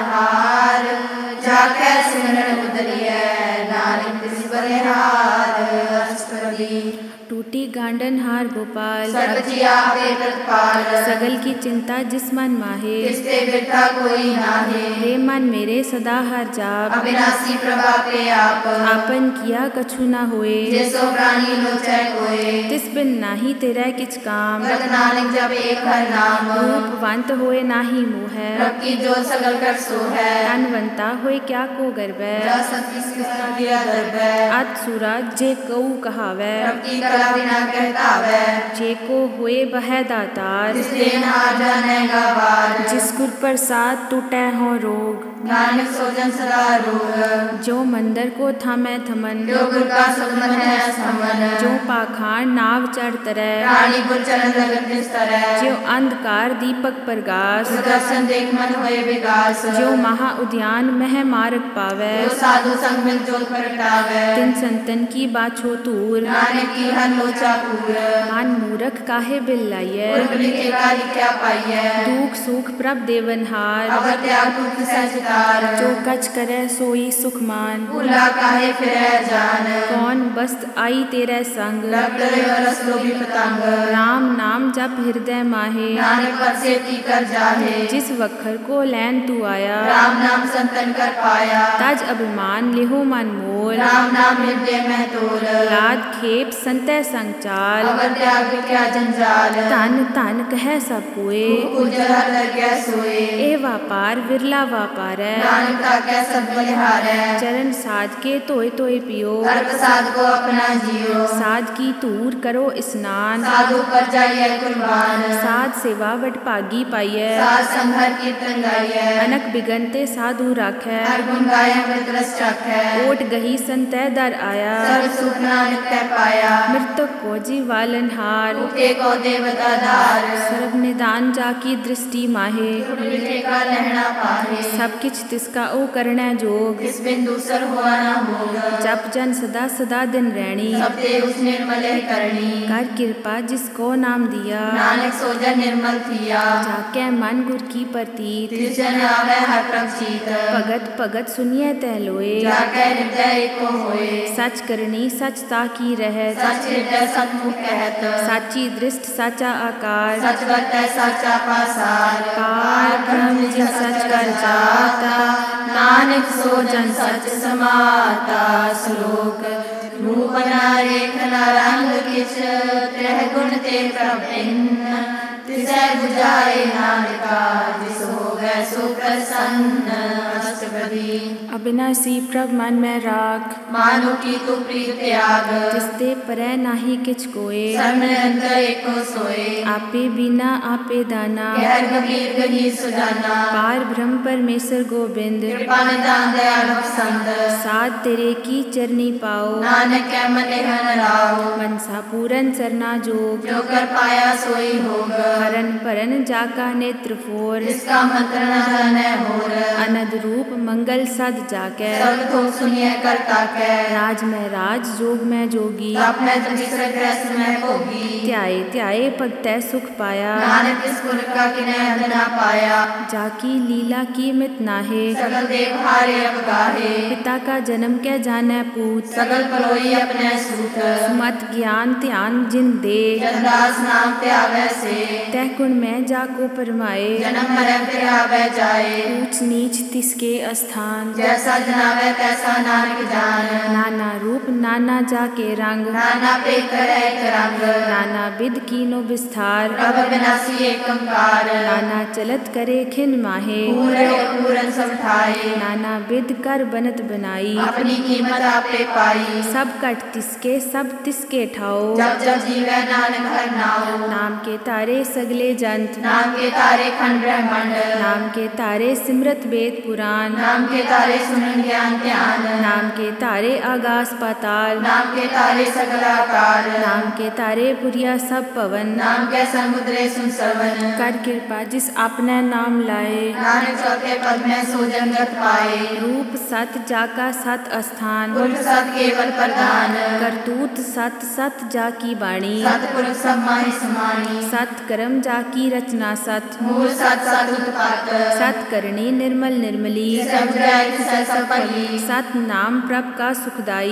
जाननहार। जाकै सिमरन उतरियै नानक तिस बलिहार। कोटि गांडनहार गोपाल, सर्वजिया आपे प्रतिपाल, सगल की चिंता जिस मन माहे, तिसते बिरथा कोई नाहे। हे मन मेरे सदा हर जाप, अविनाशी प्रभा पे आप, आपन किया कछु न होए, जिसो प्राणी लोचै कोय। तिस बिन नाही तेरा किछ काम, भगत नानक जप एक हर नाम, रूपवंत होए नाही मोह, प्रभ की जो सगल कर सो है। तनवंता होए क्या को गर्वै, जा सतीस किसका किया दरबै, अत सुरा जे कऊ कहावै, प्रभ की कला बिना कहता वै। जे को होए बह दातार, जिस देन हार जाने गवार, जिस गुर प्रसाद टूटै हो रोग, नानक सोजन सदा रोग। जो मंदिर को थामै थमन, जो गुर का सुमन है समन, जो पाखांड नाव चढ़ तरै, प्राणी गुर चरण लगत निस्तर। जो अंधकार दीपक प्रगास, दर्शन देख मन होए विकास, जो महा उद्यान मह मार्ग पावै, जो साधु संग मिल जोत प्रगटावै। तिन संतन की बाछो तूर, नानक की हर लोचा पूर, मान मूरख काहे बिल्लाइयै, गुर लिखे का लिख्या पाइयै। दुख सुख प्रभ देवनहार, अवर त्याग दुख सहजितार, जो कछ करे सोई सुख मान, भूला काहे फिरै जान। कौन बस्त आई तेरे संग, लग डरे बरस लोभी पतंग, राम नाम जप हृदय माहे, नानक पद से तीकर जाहे। जिस वखर को लैन तू आया, राम नाम संतन कर पाया, तज अभिमान लिहो मन मोल, राम नाम हृदय में तोल। लाद खेप संतय संग चाल, अवर त्याग क्या जंजाल, तन तन कह सब कोए, उजल हर लग्या सोए। ए व्यापार विरला व्यापारै, नानक ताकै सब बलिहारै, चरण साध के तोय तोय पियो, हर प्रसाद को अपना जियो। साध की तूर करो स्नान, साधु पर जाइए कुर्बान, साध सेवा वट पागी पाइयै, साध संघर कीर्तन गाइए। अनक बिगनते साधु राखै, हर गुण गाय मृत रस चाखै, ओट गही संतय दर आया, सर्व सुख नानक तै पाया। मृतक को जीवालनहार, उठे को देवता दार, सर्व निदान जाकी दृष्टि माहे, लिखे का लहना पाहे। सब किछ तिसका ओ करनै जोग, इस बिन दूसर हुआ न होगा, जप जन सदा सदा दिन रैणी, सब ते उस निर्मल करणी। कर कृपा जिसको नाम दिया, नानक सोजन निर्मल थिया, जाके मन गुर की प्रतीत, तिसजन आवे हर प्रभ जीत। भगत भगत सुनिए तह लोए, जाके हृदय एको होए, सच करनी सच ताकी रहत, सच हृदय सतमुख कहत। साची दृष्ट साचा आकार, सच वर्तै साचा पासार, पार ब्रह्म जिन सच कर जाता, नानक सो जन सच समाता। श्लोक रूप न रेख न रंग किछ, त्रह गुण ते प्रभ भिन्न। तिसै बुझाए नानका, जिस होवै सो प्रसन्न। अष्टपदी अविनाशी प्रभ मन में राख, मानो की तू प्रीत त्याग, तिसते परै नाही किछ कोय, सर्व निरंतर एको सोए। आपे बिना आपे दाना, गहर गंभीर गहीर सुजाना, पार ब्रह्म परमेश्वर गोविंद, कृपा निदान दयालु संत। साध तेरे की चरनी पाओ, नानक कै मन हन राव, मनसा पूरन सरना जोग, जो कर पाया सोई भोग। हरन परन जाका नेत्र फोर, जिसका मंत्र न जाने होर, अनद रूप मंगल सद जाकै, सब थोक सुनिए करता कै। राज में राज जोग में जोगी, तप है तो तीसरे ग्रस्त में भोगी। त्याए त्याए पगतै सुख पाया, नानक इस गुर का किने अंत न पाया, जाकी लीला की मित नाहे, सगल देव हारे अवगाहे। पिता का जन्म कै जानै पूत, सगल परोई अपने सूत, मत ज्ञान ध्यान जिन दे, जन्दास नाम त्यावे से। तह गुण में जाको परमाए, जन्म मरे फिर आवे जाए, ऊंच नीच तिसके स्थान, जैसा जनावे तैसा नानक जान। नाना रूप नाना जाके रंग, नाना पे करे एक रंग, नाना विध कीनो विस्तार, प्रभ विनाशी एकंकार। नाना चलत करे खिन माहे, पूरे पूरन सब ठाए, नाना विध कर बनत बनाई, अपनी कीमत आपे पाई। सब कट तिसके सब तिसके ठाओ, जब जब जीवे नानक हर नाम, नाम के तारे सगले जंत, नाम के तारे खंड ब्रह्मांड, नाम के तारे सिमरत वेद पुराण, नाम के तारे सुनन ज्ञान ध्यान, नाम के तारे आगास पाताल, नाम के तारे सकल आकार, नाम के तारे पुरिया सब पवन, नाम के समुद्रे सुन सरवन। कर कृपा जिस आपने नाम लाए, नानक चौथे पद में सो जगत पाए, रूप सत जाका सत स्थान, पुरुष सत केवल प्रधान, करतूत सत सत जाकी बाणी, सतपुरुष सब माहि समानी, सत कर्म जाकी रचना सत, मूल सत सत उत्पात, सत करणी निर्मल निर्मली, सब जय सब फली, सत नाम प्रभ का सुखदाई, विश्वास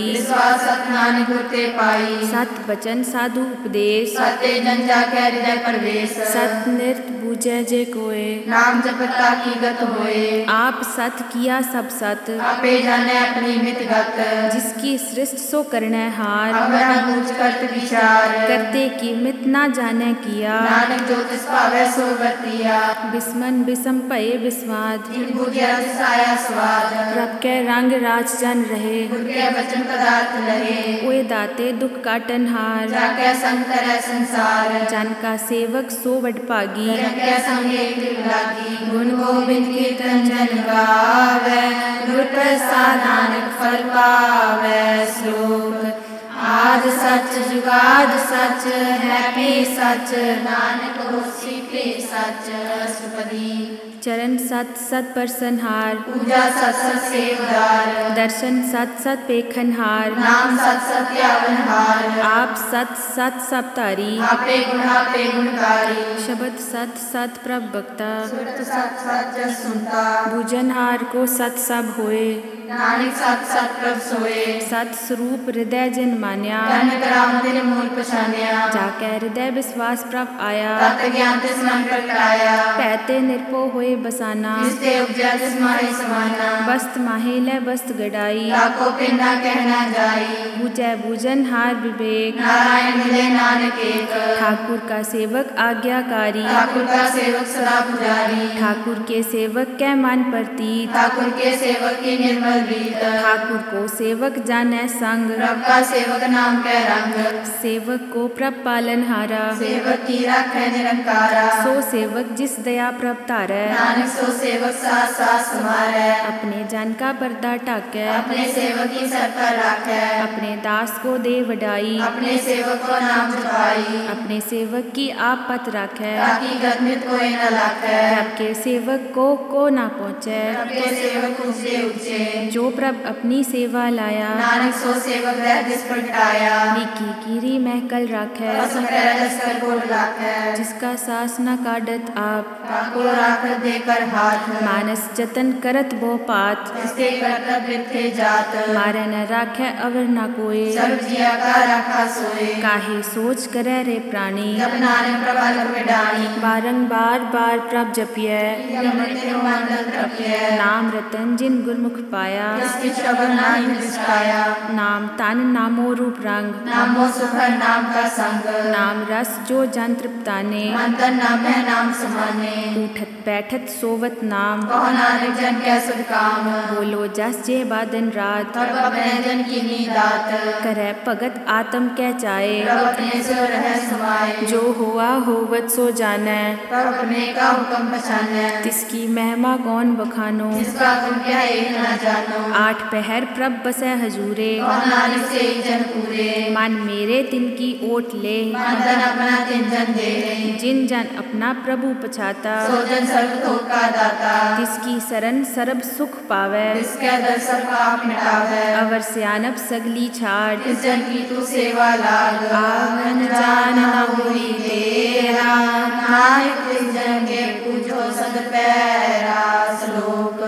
सत नानक गुर ते पाई। सत बचन साधु उपदेश सत्य जन जाके हृदय प्रवेश। सत नृत बूझे जे कोय नाम जपता की गत होए। आप सत किया सब सत आपे जाने अपनी मित गत। जिसकी सृष्ट सो करने हार अपना पूछ करत विचार। करते की मित ना जाने किया नानक जो तिस पावे सो वर्तिया। बिस्मन बिसम पये बिस्वाद जिन बुझिया तिस आया स्वाद। रब के रंग राज जन रहे गुर के वचन पदार्थ लहे। ओए दाते दुख काटन हार जाके संग करे संसार। जन का सेवक सो वडभागी के संग एक लागी। गुण गोविंद कीर्तन जन गावे। गुर प्रसाद नानक फल पावे। श्लोक आद सच जुगाद सच है भी सच। नानक होसी पे सच। अष्टपदी चरण सत सत परसनहार पूजा सत सत सेवदार। दर्शन सत सत पेखनहार नाम सत सत यावनहार। आप सत सत सप्तारी आपे गुणकारी। शब्द सत सत प्रभ बक्ता सुरत सत सत जस सुनता। भूजनहार को सत सब होए नानक सत सत प्रभ सोए। सत स्वरूप हृदय जिन मान्या धन कराम तिन मूल पछान्या। जाके हृदय विश्वास प्रभ आया तत् ज्ञान तिस मन प्रगटाया। पैते निरपो होए बसाना जिसते उपजा तिस माहे समाना। बस्त माहे ले बस्त गड़ाई ताको पिना कहना जाई। बूझे बूझन हार विवेक नारायण मिले नानक एक। ठाकुर का सेवक आज्ञाकारी ठाकुर का सेवक सदा पुजारी। ठाकुर के सेवक के मान प्रतीत ठाकुर के सेवक की निर्मल रीत। ठाकुर को सेवक जाने संग प्रभ का सेवक नाम के रंग। सेवक को प्रभ पालन हारा सेवक की राखे निरंकारा। सो सेवक जिस दया प्रभ तारै नानक सो सेवक साथ साथ समारे। अपने जन का पर्दा टाकै अपने सेवक की सर पर राखे। अपने दास को दे वडाई अपने सेवक को नाम जपाई। अपने सेवक की आप पत राखे ताकि गदमित कोई न लाखे। प्रभ के सेवक को ना पहुँचे प्रभ के सेवक ऊंचे ऊंचे। जो प्रभ अपनी सेवा लाया नानक सो सेवक रह जिस प्रगटाया। नीकी कीरी महकल राखे कसम करे लश्कर कोट लाखे। जिसका सास न काटत आप ठाकुर राखत देकर हाथ। मानस जतन करत बो पात इसके करतब बिरथे जात। मारे न राखे अवर न कोई सर्व जिया का राखा सोए। काहे सोच करे रे प्राणी जब नानक प्रबल विडाणी। बारंबार बार प्रभ जपिए मृत्यु मंडल तपिए। नाम रतन जिन गुरमुख पाया जिसकी शब्द नाही निष्ठाया। नाम तन नामो रूप रंग नामो सुखर नाम का संग। नाम रस जो जन तृप्ताने मंतन नाम है नाम समाने। उठत बैठत सोवत नाम कहो नानक जन कै सुध काम। बोलो जस जे बादन रात तब अपने जन की नीदात। करे भगत आत्म कै चाहे तब अपने से रह समाए। जो हुआ होवत सो जाने तब अपने का हुक्म पहचाने। तिसकी महिमा कौन बखानो जिसका गुण क्या एक न जानो। आठ पहर प्रभ बसे हजूरे कहो नानक से ही जन पूरे। मन मेरे तिनकी ओट ले मंदन अपना तिन जन दे। जिन जन अपना प्रभु पछाता सो जन सर्व थोक का दाता। तिसकी शरण सर्ब सुख पावे जिसके दर्शन पाप मिटावे। अवर सियानप सगली छाड़ इस जन की तू सेवा लाग। आवन जान न हुई तेरा। नानक इस जन के पूजो सद पैरा। श्लोक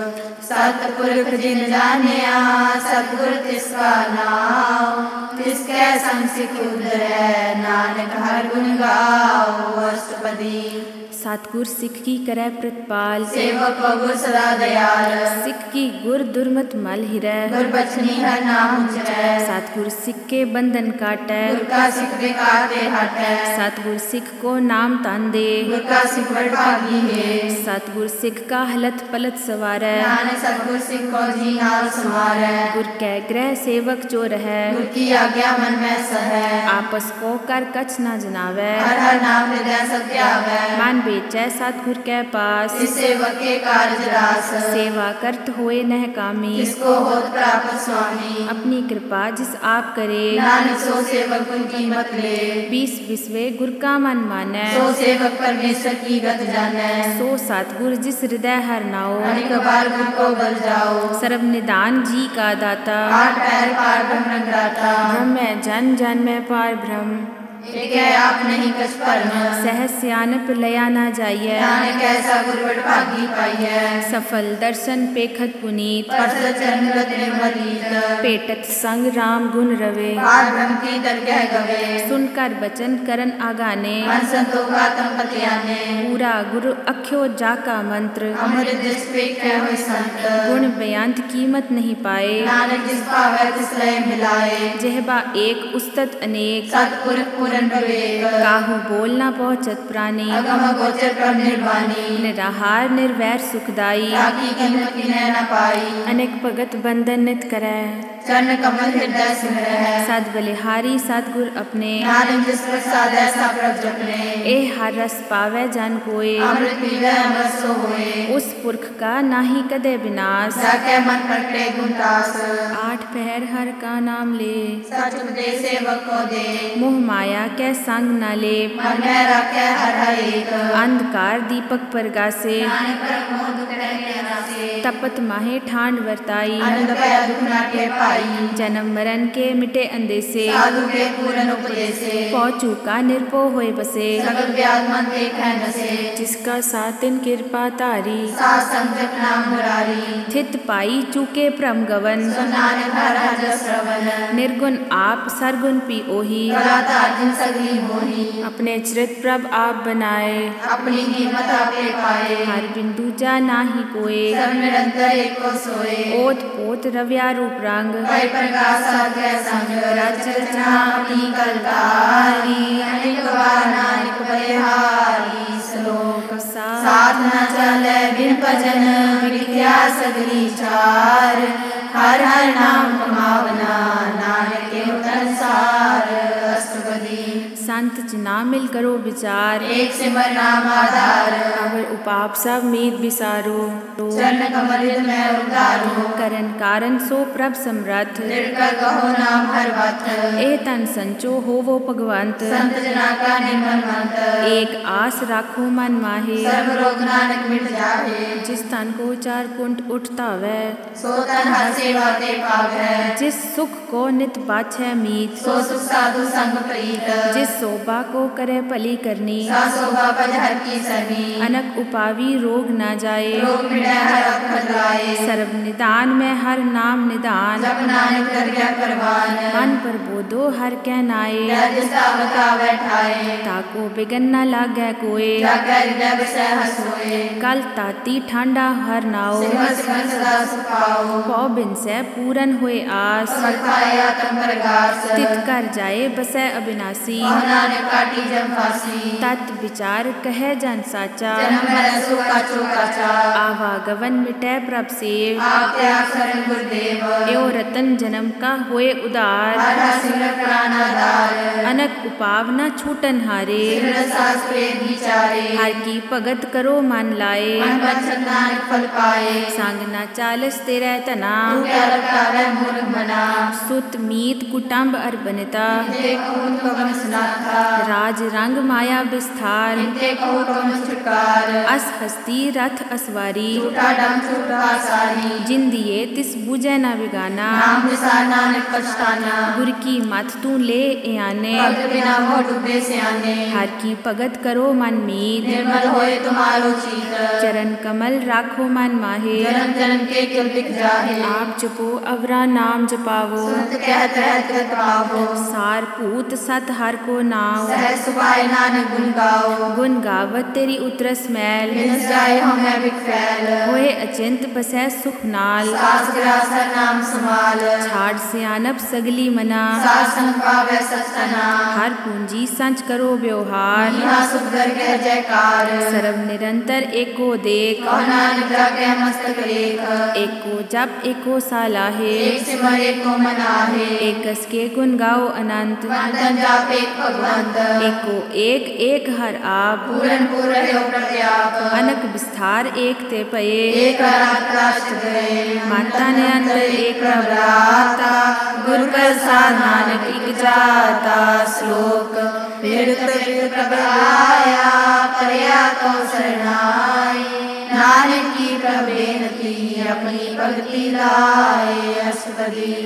सतपुरख जिन जानिया सतगुर तिसका नाम। तिसके संग सिख उधरै नानक हर गुण गाओ। अष्टपदी सतगुर सिख की करे प्रतिपाल सेवक को गुर सदा दयाल। सिख की गुर दुर्मत मल हिरै गुर बचनी हर नाम उचरै। सतगुर सिख के बंधन काटै गुर का सिख बेकार ते हटै। सतगुर सिख को नाम तान दे गुर का सिख बड़ भागी है। सतगुर सिख का हलत पलत सवारै नानक सतगुर सिख को जी नाल संवारै। गुर कै ग्रह सेवक जो रहै गुर की आज्ञा मन में सहै। आपस को कर कछ न जनावै हर हर नाम हृदय सब ध्यावै। मन बेचै सतगुर के पास इस सेवक के कार्य रास। सेवा करत होए नह कामी किसको होत प्राप्त स्वामी। अपनी कृपा जिस आप करे नानक सो सेवक गुर की मत ले। 20 विश्वे गुर का मन मानै सो सेवक परमेश्वर की गत जानै। सो सतगुर जिस हृदय हर नाओ अनेक बार गुर को बल जाओ। सर्व निदान जी का दाता आठ पैर पार ब्रह्म रंगराता। ब्रह्म में जन जन में पार ब्रह्म एक है आप नहीं कछ परम। सहज सियानप लया ना जाइए, नानक ऐसा गुरबड़ भागी पाइय। सफल दर्शन पेखत पुनीत, परसत चरण रत निर्मल रीत। पेटत संग राम गुण रवे, पार ब्रह्म की दरगह गवे। सुनकर बचन करन आगाने, मन संतोख आत्म पति आने। पूरा गुरु अख्यो जाका मंत्र, अमृत जिस पेखे हुए संत। गुण बेअंत कीमत नहीं पाए, नानक जिस पावै तिस लय मिलाए। जेहबा एक उस्तत अनेक, सतपुरख पूरन विवेक। काहू बोल न पहुँचत प्राणी, अगम गोचर प्रभ निर्वाणी। निराहार निर्वैर सुखदाई, ताकि कीमत कीन्ह न पाई। अनेक भगत बंधन नित करै, चरण कमल हृदय सिमरह। सद बलिहारी सतगुर अपने, नानक जिस प्रसाद ऐसा प्रभ जपने। ए हर रस पावै जन कोय, अमृत पीवै अमृत सो होए। उस पुरख का नाहि कदे विनाश, जाके मन प्रगटे गुणदास। आठ पहर हर का नाम ले, सच उपदेश सेवक को दे। मोह माया कै संग न ले, मन में रखे हर एक। अंधकार दीपक परगासे, नानक पर मोह दुख रहने नासे। तपत माहे ठांड वर्ताई, आनंद भया दुख न के पाई। जन्म मरण के मिटे अंदेसे, साधु के पूरन उपदेसे। पहुँचू का निर्भो होय बसे, सकल व्याध मन देखै नसे। जिसका सातिन कृपा तारी, साथ संगत नाम मुरारी। थित पाई चूके प्रम गवन, सो नानक हर हर श्रवण। निर्गुण आप सरगुण पी ओही, कराता अर्जुन सगली मोही। अपने चरित प्रभ आप बनाए, अपनी कीमत आपे पाए। हर बिंदु जा नाहि कोय, सब निरंतर एको सोए। ओत पोत रव्या रूप रंग, कई प्रकाश साध्य संग। रच रचना अपनी कलकारी। अनेक बार नानक बलिहारी। श्लोक साथ न चले बिन भजन। विख्या सगली चार। हर हर नाम कमावना। नानक के संसार। अष्टपदी संत जना मिल करो विचार, एक सिमर नाम आधार। अवर उपाप सब मीत विसारो, चरण कमल में उतारो। करन कारण सो प्रभ समरथ, निर्कर कहो नाम हर वथ। ए तन संचो होवो भगवंत, संत जना का निर्मल मंत। एक आस राखो मन माहे, सर्व रोग नानक मिट जाहे। जिस तन को चार कुंट उठता वै, सो तन हर सेवा ते पावै। जिस सुख को नित बाछै मीत, सो सुख साधु संग प्रीत। जिस शोभा को करे भली करनी, सा शोभा पज हर की सनी। अनक उपावी रोग न जाए, रोग मिटै हर अवखद लाए। सर्व निदान में हर नाम निदान, जप नानक दरगह परवान। मन पर बोधो हर कह नाए, जिसावत आवै ठाए। ताको बिगन न लागै कोय, जाकै हृदय बसै हसोए। कल ताती ठंडा हर नाओ, सिमर सिमर सदा सुख पाओ। पौ बिन से पूरन होए आस, समर्थ पाए आत्म प्रगास। तित कर जाए बसै अविनाशी, कहो नानक काटी जम फांसी। तत् विचार कहे जन साचा, जन्म मरण सुख काचो काचा। आवागवन मिटै प्रभ सेव, आप त्याग शरण गुरुदेव। यो रतन जन्म का होए उदार, हर हर सिमर प्राण आधार। अनक उपाव न छूटन हारे, सिमर सास प्रेम विचारे। हर की भगत करो मन लाए, मन वचन नानक फल पाए। संग न चालस तेरे तना, तू क्या रखतावै मूर्ख मना। सुत मीत कुटुंब अर्पणता, इनते कहूँ कवन सुनाथा। राज रंग माया विस्तार, इनते कहूँ कवन छुटकार। अस हस्ती रथ असवारी, झूठा डम झूठा सारी। जिन दिए तिस बुझे न बिगाना, नाम विसार नानक पछताना। गुर की मत तू ले आने, भक्त बिना मोह डूबे सियाने। हर की भगत करो मन मीत, निर्मल होए तुम्हारो चीत। चरण कमल राखो मन माहे, जन्म जन्म के किल बिक जाहे। आप जपो अवरा नाम जपावो, सुनत कहत रहत गत पावो। सार पूत सत हर को नाव, सहज सुभाए नानक गुण गाओ। गुण गावत तेरी उतरस मैल, बिनस जाए हमें बिक फैल। होए अचिंत बसै सुख नाल, सास ग्रासर नाम समाल। छाड़ सियानप सगली मना, सास संग पावै सचतना। हर पूंजी संच करो व्यवहार, यहाँ सुख दरगह जयकार। सर्व निरंतर एको देख, कहो नानक जागे मस्तक लेख। एको जप एको सालाहे, एक सिमर एको मनाहे। एकस के गुण गाओ अनंत, वंदन जाप एक भगवंत। एको एक एक हर आप, पूरन पूर हो प्रत्याप। अनक विस्तार एक ते पये, एक रात राष्ट्र गए। माता ने अंतर एक प्रभराता। गुरु प्रसाद नानक इक जाता। श्लोक विरत प्रभराया। परया तो शरणाई। नानक की प्रभेन की अपनी भक्ति लाए। अष्टपदी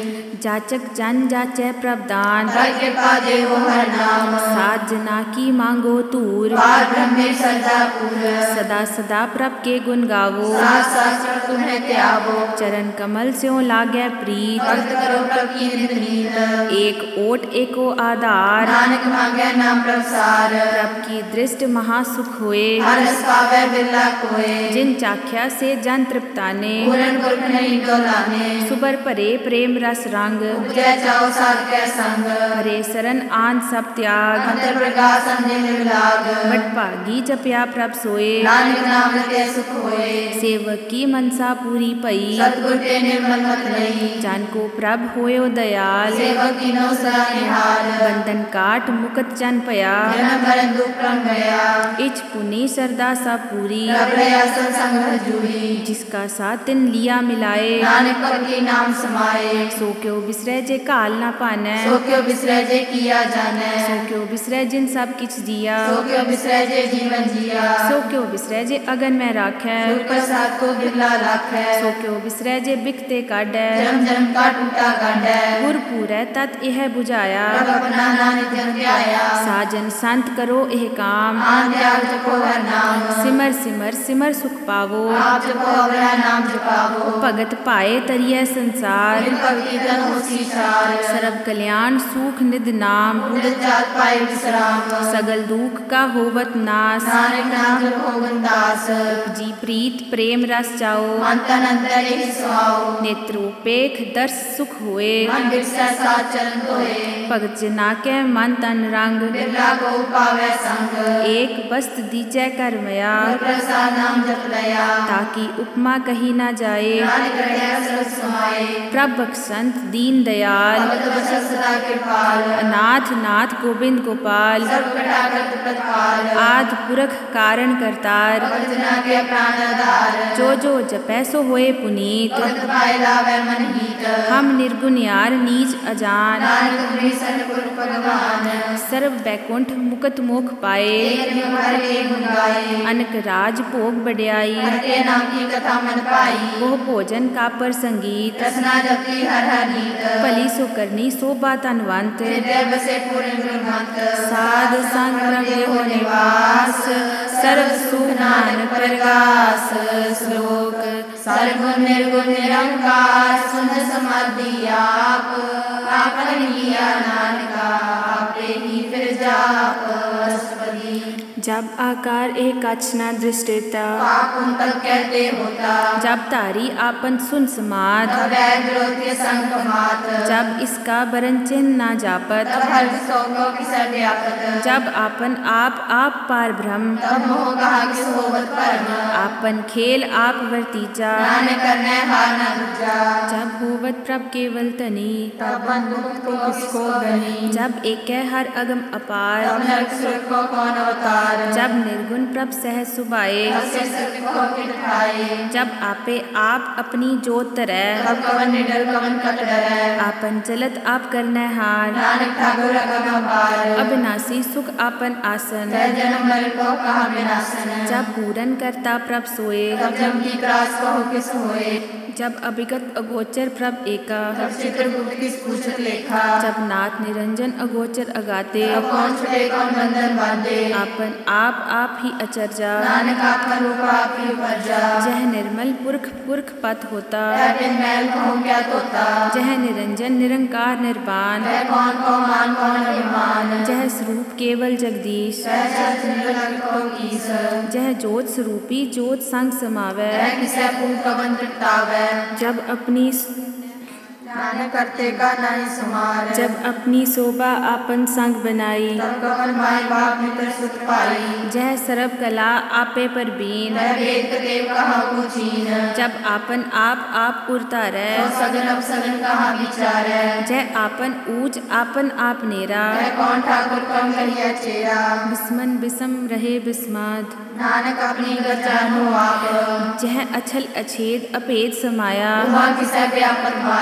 जाचक जन जाचै प्रभदान कर कृपा देवो हर नाम सात जना की मांगो तूर पार ब्रह्मे सदा पूर सदा सदा प्रभ के गुण गावो साथ शास्त्र तुम्हें त्यागो चरण कमल स्यों लागै प्रीत भक्त करो प्रभ की नित नीत एक ओट एको आधार नानक मांगे नाम प्रसार प्रभ की दृष्ट महासुख होए हरस पावे बिरला कोय जिन चाख्या से जन तृप्ताने पूरन पुरख नहीं डोलाने सुबर परे प्रेम रस रंग जय जाओ साध के संग हरे सरन आन सब त्याग अंतर प्रकाश अंधे निर्लाग बट भागी जप्या प्रभ सोए नानक नाम रते सुख होए सेवक की मनसा पूरी पई सतगुर के निर्मल मत लई जन को प्रभ होयो दयाल सेवक की नो सदा निहाल बंधन काट मुकत जन पया जन्म मरण दुख क्रम गया इच पुनि सरदा सा पूरी प्रभ रया सत्संग हर जूही जिसका साथ तिन लिया मिलाए नानक पद की नाम समाए सो क्यों बिसरे जे काल ना पानै सो क्यों बिसरे जे किया जाने सो क्यों बिसरे जिन सब किछ दिया सो क्यों बिसरे जे जीवन जिया सो क्यों बिसरे जे अगन में राखै दुख प्रसाद को बिरला लाखे सो क्यों बिसरे जे बिकते काढै जन्म जन्म का टूटा गांडे गुर पूरै तत यह बुझाया प्रभ अपना नानक जन ध्याया साजन संत करो एह काम आन त्याग जपो हर नाम सिमर सिमर सिमर सुख पावो आप जपो अवरा नाम जपावो भगत पाए तरिय संसार बिन भक्ति धन होसी सार सर्व कल्याण सुख निध नाम उदत जात पाए विश्राम सगल दुख का होवत नाश नानक नाम जपो गुणदास जी प्रीत प्रेम रस जाओ अंतन अंतर ही सुहाओ नेत्रोपेख दर्श सुख होए मन बिरसा साथ चरण तोए भगत जना के मन तन रंग बिरला को पावे संग एक वस्त दीजै कर मया गुर प्रसाद नाम जप लया ताकि उपमा कही ना जाए नानक रटया सरस समाए प्रभ बख्शंत दीन दयाल भगत बसत सदा कृपाल नाथ नाथ गोविंद गोपाल सर्व कटाकृत प्रतिपाल आद पुरख कारण करतार भगत जना के प्राण आधार जो जपै सो होए पुनीत भगत पाए लावे मन हीत हम निर्गुण यार नीच अजान नानक तुम्हें सर्व भगवान सर्व बैकुंठ मुकत मोख पाए एक दिन भर के गुण गाए अनक राज भोग बड़ियाई हर के नाम की कथा मन पाई वो भोजन का पर संगीत रसना जपती हर हर नीत पली सो करनी सो बात अनवंत हृदय बसे पूर्ण गुणवंत साध संग प्रभु हो निवास सर्व सुख नानक प्रगास श्लोक सर्वगुण निर्गुण निरंकार सुंदर समाधि आप आपन किया नानका आपे ही फिर जाप अष्टपदी जब आकार एक कचना दृष्टिता पाप उन तब कहते होता जब तारी आपन सुन समाध तब वैर विरोध के संग मात जब इसका बरन चिन्ह ना जापत तब हर सौगो की सर्व्यापत जब आपन आप पार ब्रह्म तब मोह कहा किस होवत परम आपन खेल आप वर्तीजा नानक करने हार न दूजा जब होवत प्रभ केवल तनी तब बंधु को किसको गनी जब एक हर अगम अपार तब नरक सुरख को कौन अवतार जब निर्गुण प्रभ सहज सुबाए तब से सत्य को किट खाए जब आपे आप अपनी जोत तरह तब कवन निडर कवन कट डरै आपन चलत आप करने हार नानक ठाकुर अगम अपार अविनाशी सुख आपन आसन जय जन्म मरण को कहा विनाशन जब पूरन करता प्रभ सोए तब जम की त्रास कहो किस होए जब अभिगत अगोचर प्रभ एका तब चित्रगुप्त किस पूछत लेखा जब नाथ निरंजन अगोचर अगाते तब कौन छुटे कौन बंधन बांधे आपन आप ही अचरजा नानक आपका रूप आप ही उपजा जह निर्मल पुरख पुरख पथ होता वह बिन मैल कहूँ क्या तोता जह निरंजन निरंकार निर्वाण वह कौन को मान कौन अभिमान जह स्वरूप केवल जगदीश वह चल चंद्र लग को कीस जह जोत स्वरूपी जोत संग समावै वह किसे पूत कवन तृप्तावै जब अपनी नानक करते का नहीं समार जब अपनी शोभा आपन संग बनाई तब कवन माई बाप मित्र सुख पाई जह सर्व कला आपे पर बीन वह वेद के देव कहा को चीन जब आपन आप उतारै तो सगन अब सगन कहा विचार जह आपन ऊंच आपन आप नेरा वह कौन ठाकुर कम कहिया चेरा बिस्मन बिसम रहे बिस्माद नानक अपनी गत जानो आप जह अछल अछेद अपेद समाया वहाँ किसे व्यापक माया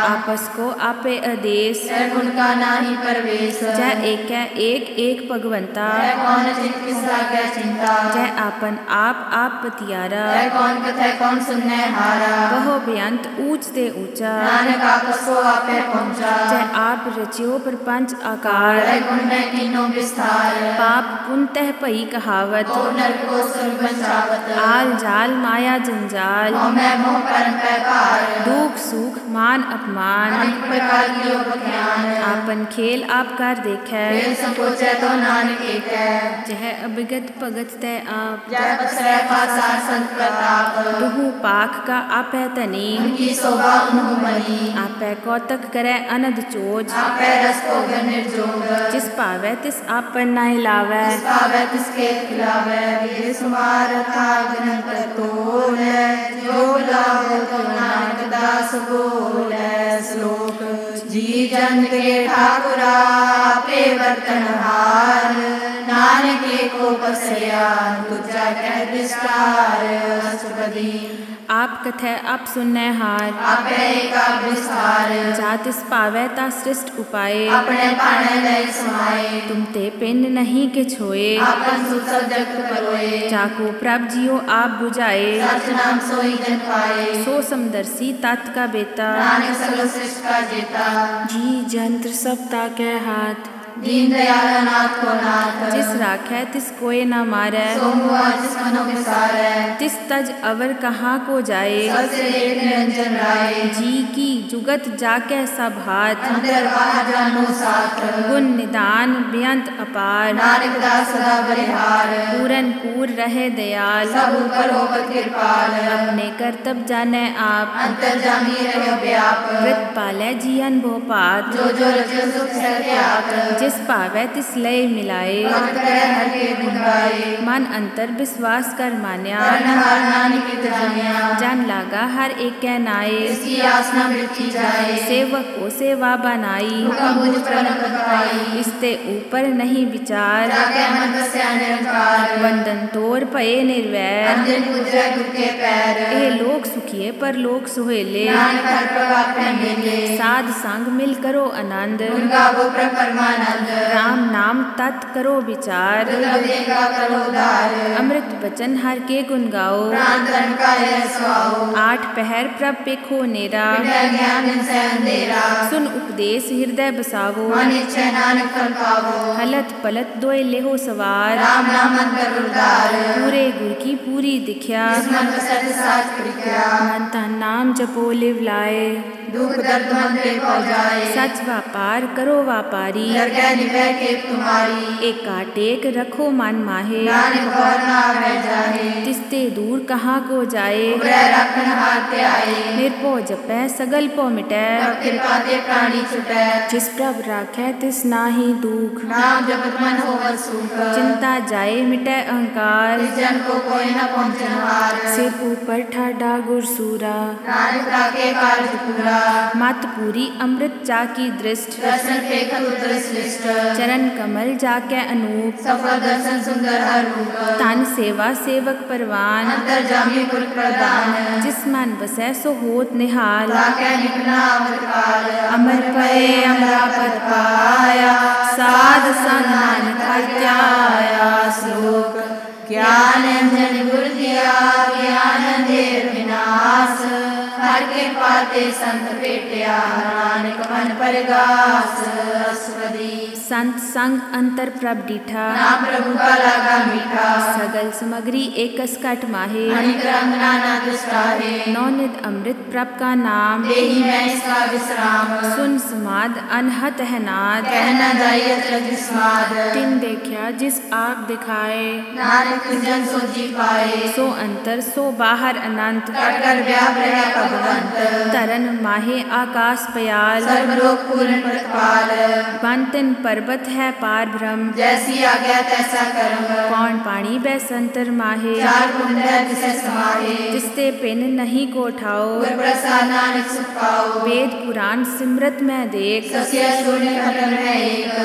आपस को आपे आदेश गुण का नाही परवेश जय एक है एक भगवंता कौन चित किस लागे चिंता जय आपन आप पतियारा कौन कथे कौन सुनने हारा वह बेअंत ऊंच ते ऊंचा नानक आपस को आपे पहुंचा जय आप रचियो प्रपंच आकार गुण में तीनों विस्तार पाप पुण्य भई कहावत नर को स्वर्ग बचावत आल जाल माया जंजाल मैं मोह परम पैकार दुख सुख मान अपमान अनेक प्रकार की ज्ञान आपन खेल आप कर देखे संकोचे तो नानक एक है जह अभिगत भगत तै आप जय बसरे पासार संत प्रताप दुहु पाख का आपै तनी उनकी शोभा उन्हु मनी आपै कौतक करे अनद चोज आपे रस को निर्जोग जिस पावे तिस आपन नाहि लावे पावे तिसके खिलावे वीर सुमार था गनंत तोल जो लाभो तो नानक दास बोल श्लोक जी जन के ठाकुरा पे बर्तन हार नानक को बसया तुझा कह विस्तार अष्टपदी आप कथै आप सुनने हार आपे का विस्तार जा तिस पावे ता सृष्ट उपाय अपने पाने लय समाए तुम ते पिंड नहीं के छोए आपन सुसब जगत करोए जाको प्रभ जियो आप बुझाए सच नाम सोई जन पाए सो समदर्शी तात का बेटा नानक सगल सृष्टि का जेता जी जंत्र सब ताके हाथ दीन दयाल नाथ को नाथ जिस राखै तिस कोय न मारै सो हुआ जिस मनो विसारै तिस तज अवर कहाँ को जाए सबसे एक निरंजन राय जी की जुगत जाके सब हाथ अंदर बाहर जानो साथ गुण निदान बेअंत अपार नानक दास सदा बलिहार पूरन पूर रहे दयाल सब ऊपर होकर कृपाल अपने कर्तव्य जाने आप अंतर जामी रहे व्याप वृत पाले जियन भोपात जो जो रचो सुख सत्यात जिस पावे तिस लय मिलाए भक्त करे हर के गुण गाए मन अंतर विश्वास कर मान्या कर्णहार नानक की जानिया जान लागा हर एक के नाए इसकी आसना वृद्धि जाए सेवक को सेवा बनाई हुक्म बुझ प्रणव पाई इसते ऊपर नहीं विचार जाके मन बस्या निरंकार वंदन तोर पये निर्वैर अंजन गुजरे गुर के पैर ए लोक सुखिए पर लोक सुहेले नानक हर प्रभाव पे मिले साध संग मिल करो आनंद गुण गावो परमानंद राम नाम तत् करो विचार दुर्लभ देगा करो उधार अमृत वचन हर के गुण गाओ प्राण तन का यह स्वाओ आठ पहर प्रभ पेखो नेरा मिटा ज्ञान दिन से अंधेरा सुन उपदेश हृदय बसावो मन इच्छा नानक फल पावो हलत पलत दोय लेहो सवार राम नाम अंतर उदार पूरे गुर की पूरी दिख्या जिस मन बसत साच प्रख्या मन तन नाम जपो लिव लाए दुख दर्द मन पे पौ जाए सच व्यापार करो व्यापारी लगे निभे के तुम्हारी एक काटेक रखो मन माहे नानक और ना आवे जाए तिस्ते दूर कहाँ को जाए उबरे रखन हाथे आए निर्पो जपै सगल पो मिटै तब कृपा ते प्राणी छुटे जिस प्रभ राखै तिस नाहि दुख नाम जपत मन होवर सुख चिंता जाए मिटै अहंकार इस जन को कोई न पहुँचन हार सिर ऊपर ठाडा गुरसूरा नानक राखे कार्य पूरा मत पूरी अमृत जाकी दृष्ट दर्शन फेखत उतर श्रेष्ठ चरण कमल जाके अनूप सफल दर्शन सुंदर हर रूप तन सेवा सेवक परवान अंतर जामी पुर प्रदान जिस मन बसै सो होत निहाल राखे निकना अमृत काल अमर पए अमरा पद पाया साध संग नानक त्याया श्लोक ज्ञान अंजन गुर दिया ज्ञान अंधेर विनाश हर के पाते संत पेटिया नानक मन परगास अस्पदी संत संग अंतर प्रभ डीठा नाम प्रभु का लागा मीठा सगल सामग्री एकस कट माहे अनेक रंग नाना दुष्टाहे नौनिध अमृत प्रभ का नाम देही में इसका विश्राम सुन समाद अनहत है नाद कहना जाइए तजिस्माद तिन देखा जिस आप दिखाए नानक जन सो जी पाए सो अंतर सो बाहर अनंत कर कर व्याप रहे भगवंत तरन माहे आकाश पयाल सर्वलोक पूर्ण प्रतिपाल बंतन पर्वत है पार ब्रह्म जैसी आज्ञा तैसा कर्म कौन पानी बैसंतर माहे चार कुंड है जिसे समाहे जिसते पिन नहीं को ठाओ गुर प्रसाद नानक सुख पाओ वेद पुराण सिमरत में देख सस्य शून्य खंडन है एक वाणी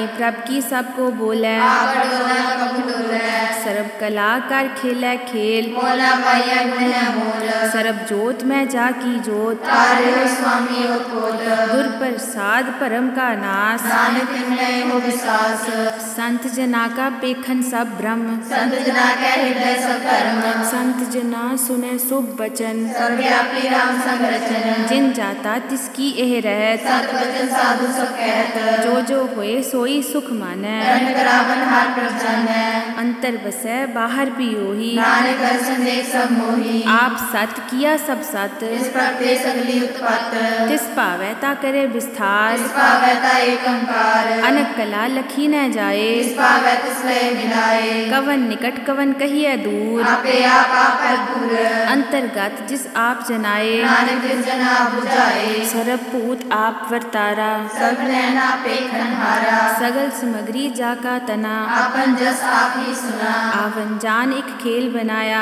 प्रभ की सबको बोले, सर्व कला कर खेले खेल, सर्व जोत में जाकी जोत, गुर प्रसाद परम का नाश, संत जना का पेखन सब ब्रह्म, संत जना सुने शुभ वचन, जिन जाता तिसकी एह रहत, जो होए सोई सुख माने, अंतर बसे बाहर भी ओही, आप सत किया सब सत, तिस पावै ता करे विस्तार, अनक कला लखी न जाए, कवन निकट कवन कहिए दूर, अंतर्गत जिस आप जनाए, सर्वभूत आप वर्तारा, सगल सामग्री जाका तना, आवन जान एक खेल बनाया,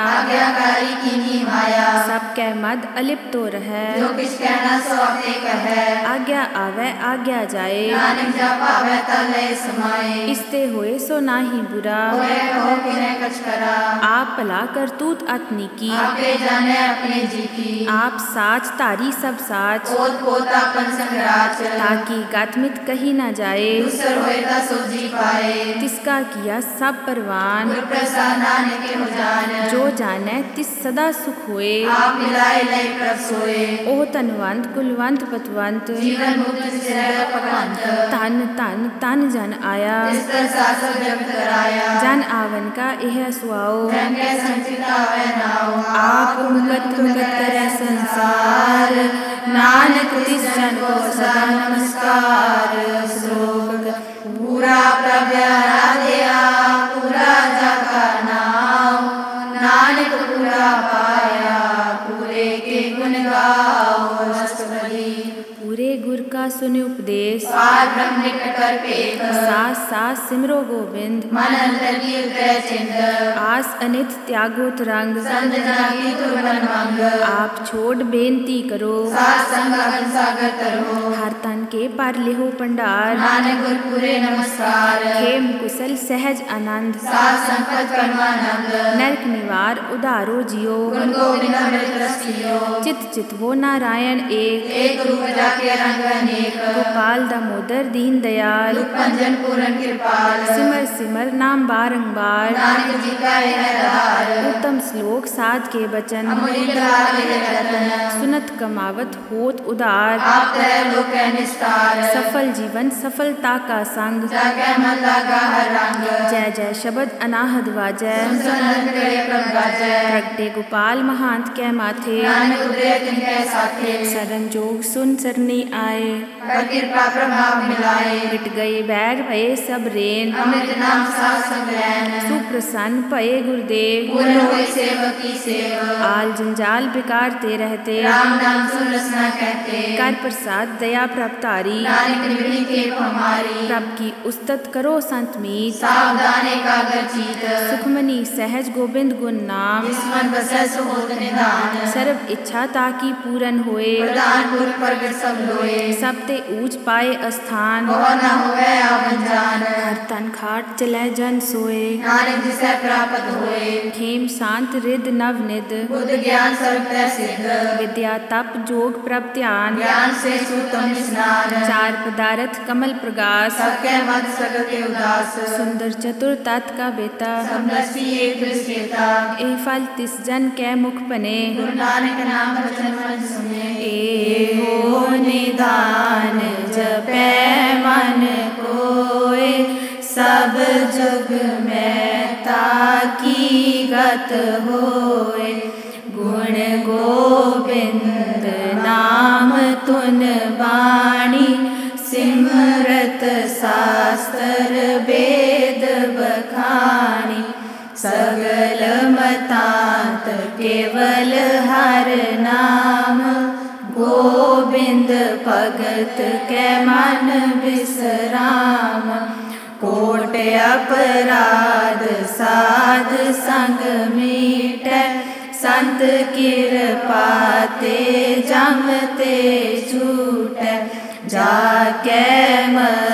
सबके मद अलिप्त तो रहे, आज्ञा आवे आज्ञा जाए, इसते होए सो नाही बुरा, आप भला करतूत अतनी की, आप साच तारी सब साच, ताकि गतमित कही न जाए, तिसका किया सब परवान, जो जाने तिस सदा सुख होए, ओह तनवंत कुलवंत पतवंत, तन तन तन जन आया, जन आवन का यह सुआओ, आप मुकत मुकत करे संसार, नानक तिस जन को सदा नमस्कार। श्लोक पूरा प्रभु आराध्या, पूरा जाका नाम, नानक पूरा पाया, पूरे के गुण गाओ। अष्टपदी पूरे गुर का सुने उपदेश, ब्रह्म निकट कर पेख, सास सास सिमरो गोविंद, मन अंतर की उतरे चिंत, आस अनित त्यागो तरंग, संत जना की तुरबन मंग, आप छोड़ बेनती करो, सास संग अगन सागर तरो, हर तन के पार लेहो पंडार, नानक गुर पूरे नमस्कार, खेम कुशल सहज आनंद, सास संपत परमानंद, नरक निवार उदारो जियो, गुण गोविंद अमृत रस पियो, चित चित वो नारायण एक रूप जाके रंग अनेक, गोपाल दामोदर दीन दयाल, पंजन पूरन कृपाल, सिमर सिमर नाम बारंबार, नानक जी का यह आधार, उत्तम श्लोक साध के बचन, सुनत कमावत होत उदार, आप लोक निस्तार, सफल जीवन सफलता का संग, जय जय शब्द अनाहद वाजय, प्रगटे गोपाल महांत के माथे, सरन जोग सुन सरनी आए, कृपा प्रभाव मिलाए, मिट गए बैर भये सब रेन, अमृत नाम साथ संग्रहण, सुप्रसन्न भये गुरुदेव, सेवक की सेवा, आल जंजाल बेकारते रहते, राम नाम सुन रसना कहते, कर प्रसाद दया प्रभतारी, प्रभ की उस्तत करो संत मीत, सावधान एकाग्र चित, सुखमनी सहज गोविंद गुण नाम, सर्व इच्छा ताकि पूरन होए, सब ते ऊंच पाए स्थान, हर तन खाट चले जन सोए, नानक जिसे प्राप्त होए, खेम शांत रिद नवनिद, बुद्ध ज्ञान सर्व सिद्ध, विद्या तप जोग प्रभ ध्यान, ज्ञान से सुतम स्नान, चार पदार्थ कमल प्रकाश, सबके मत सगल के उदास, सुंदर चतुर तात का बेटा, ए फल तिस जन के मुख पने, गुरु नानक नाम वचन मन सुने, ए हो निदान जपे मन कोय, सब जुग में ताकी गत होए, गुण गोविंद नाम तुन बाणी, सिमरत शास्त्र वेद बखानी, सगल मतांत केवल हर नाम, गोविंद भगत के मन विश्राम, कोट अपराध साध संग मीटे, संत कृपा ते जमते छूटे, जाके मस्त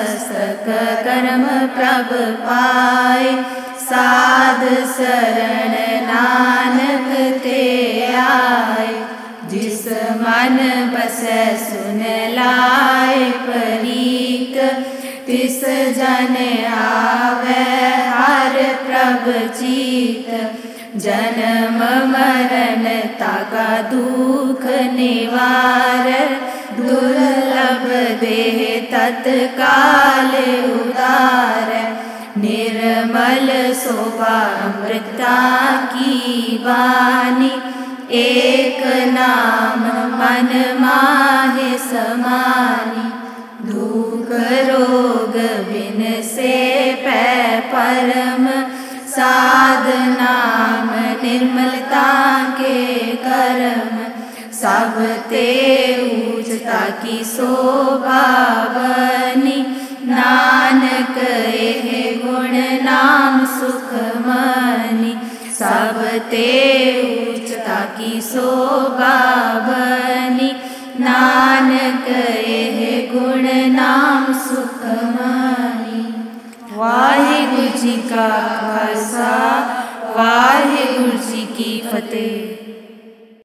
सक कर्म प्रभ पाए। साध शरण नानक ते आए। जिस मन बसै सुन लाए परीक। तिस जन आवे हर प्रभ चीत। जन्म मरण ताका दुख निवार। दुर्लभ देह तत्काल उदार। निर्मल शोभा अमृता की वाणी। एक नाम मन माहे समानी। दुख रोग बिन से पै परम। साध नाम निर्मलता के कर्म। सब ते ऊंचता की शोभा बनी। नानक एह गुण नाम सुख मनी। सब ते ऊंचता की शोभा बनी। नानक एह गुण नाम सुख मनी। वाहिगुरु जी का खालसा वाहिगुरु जी की फतेह।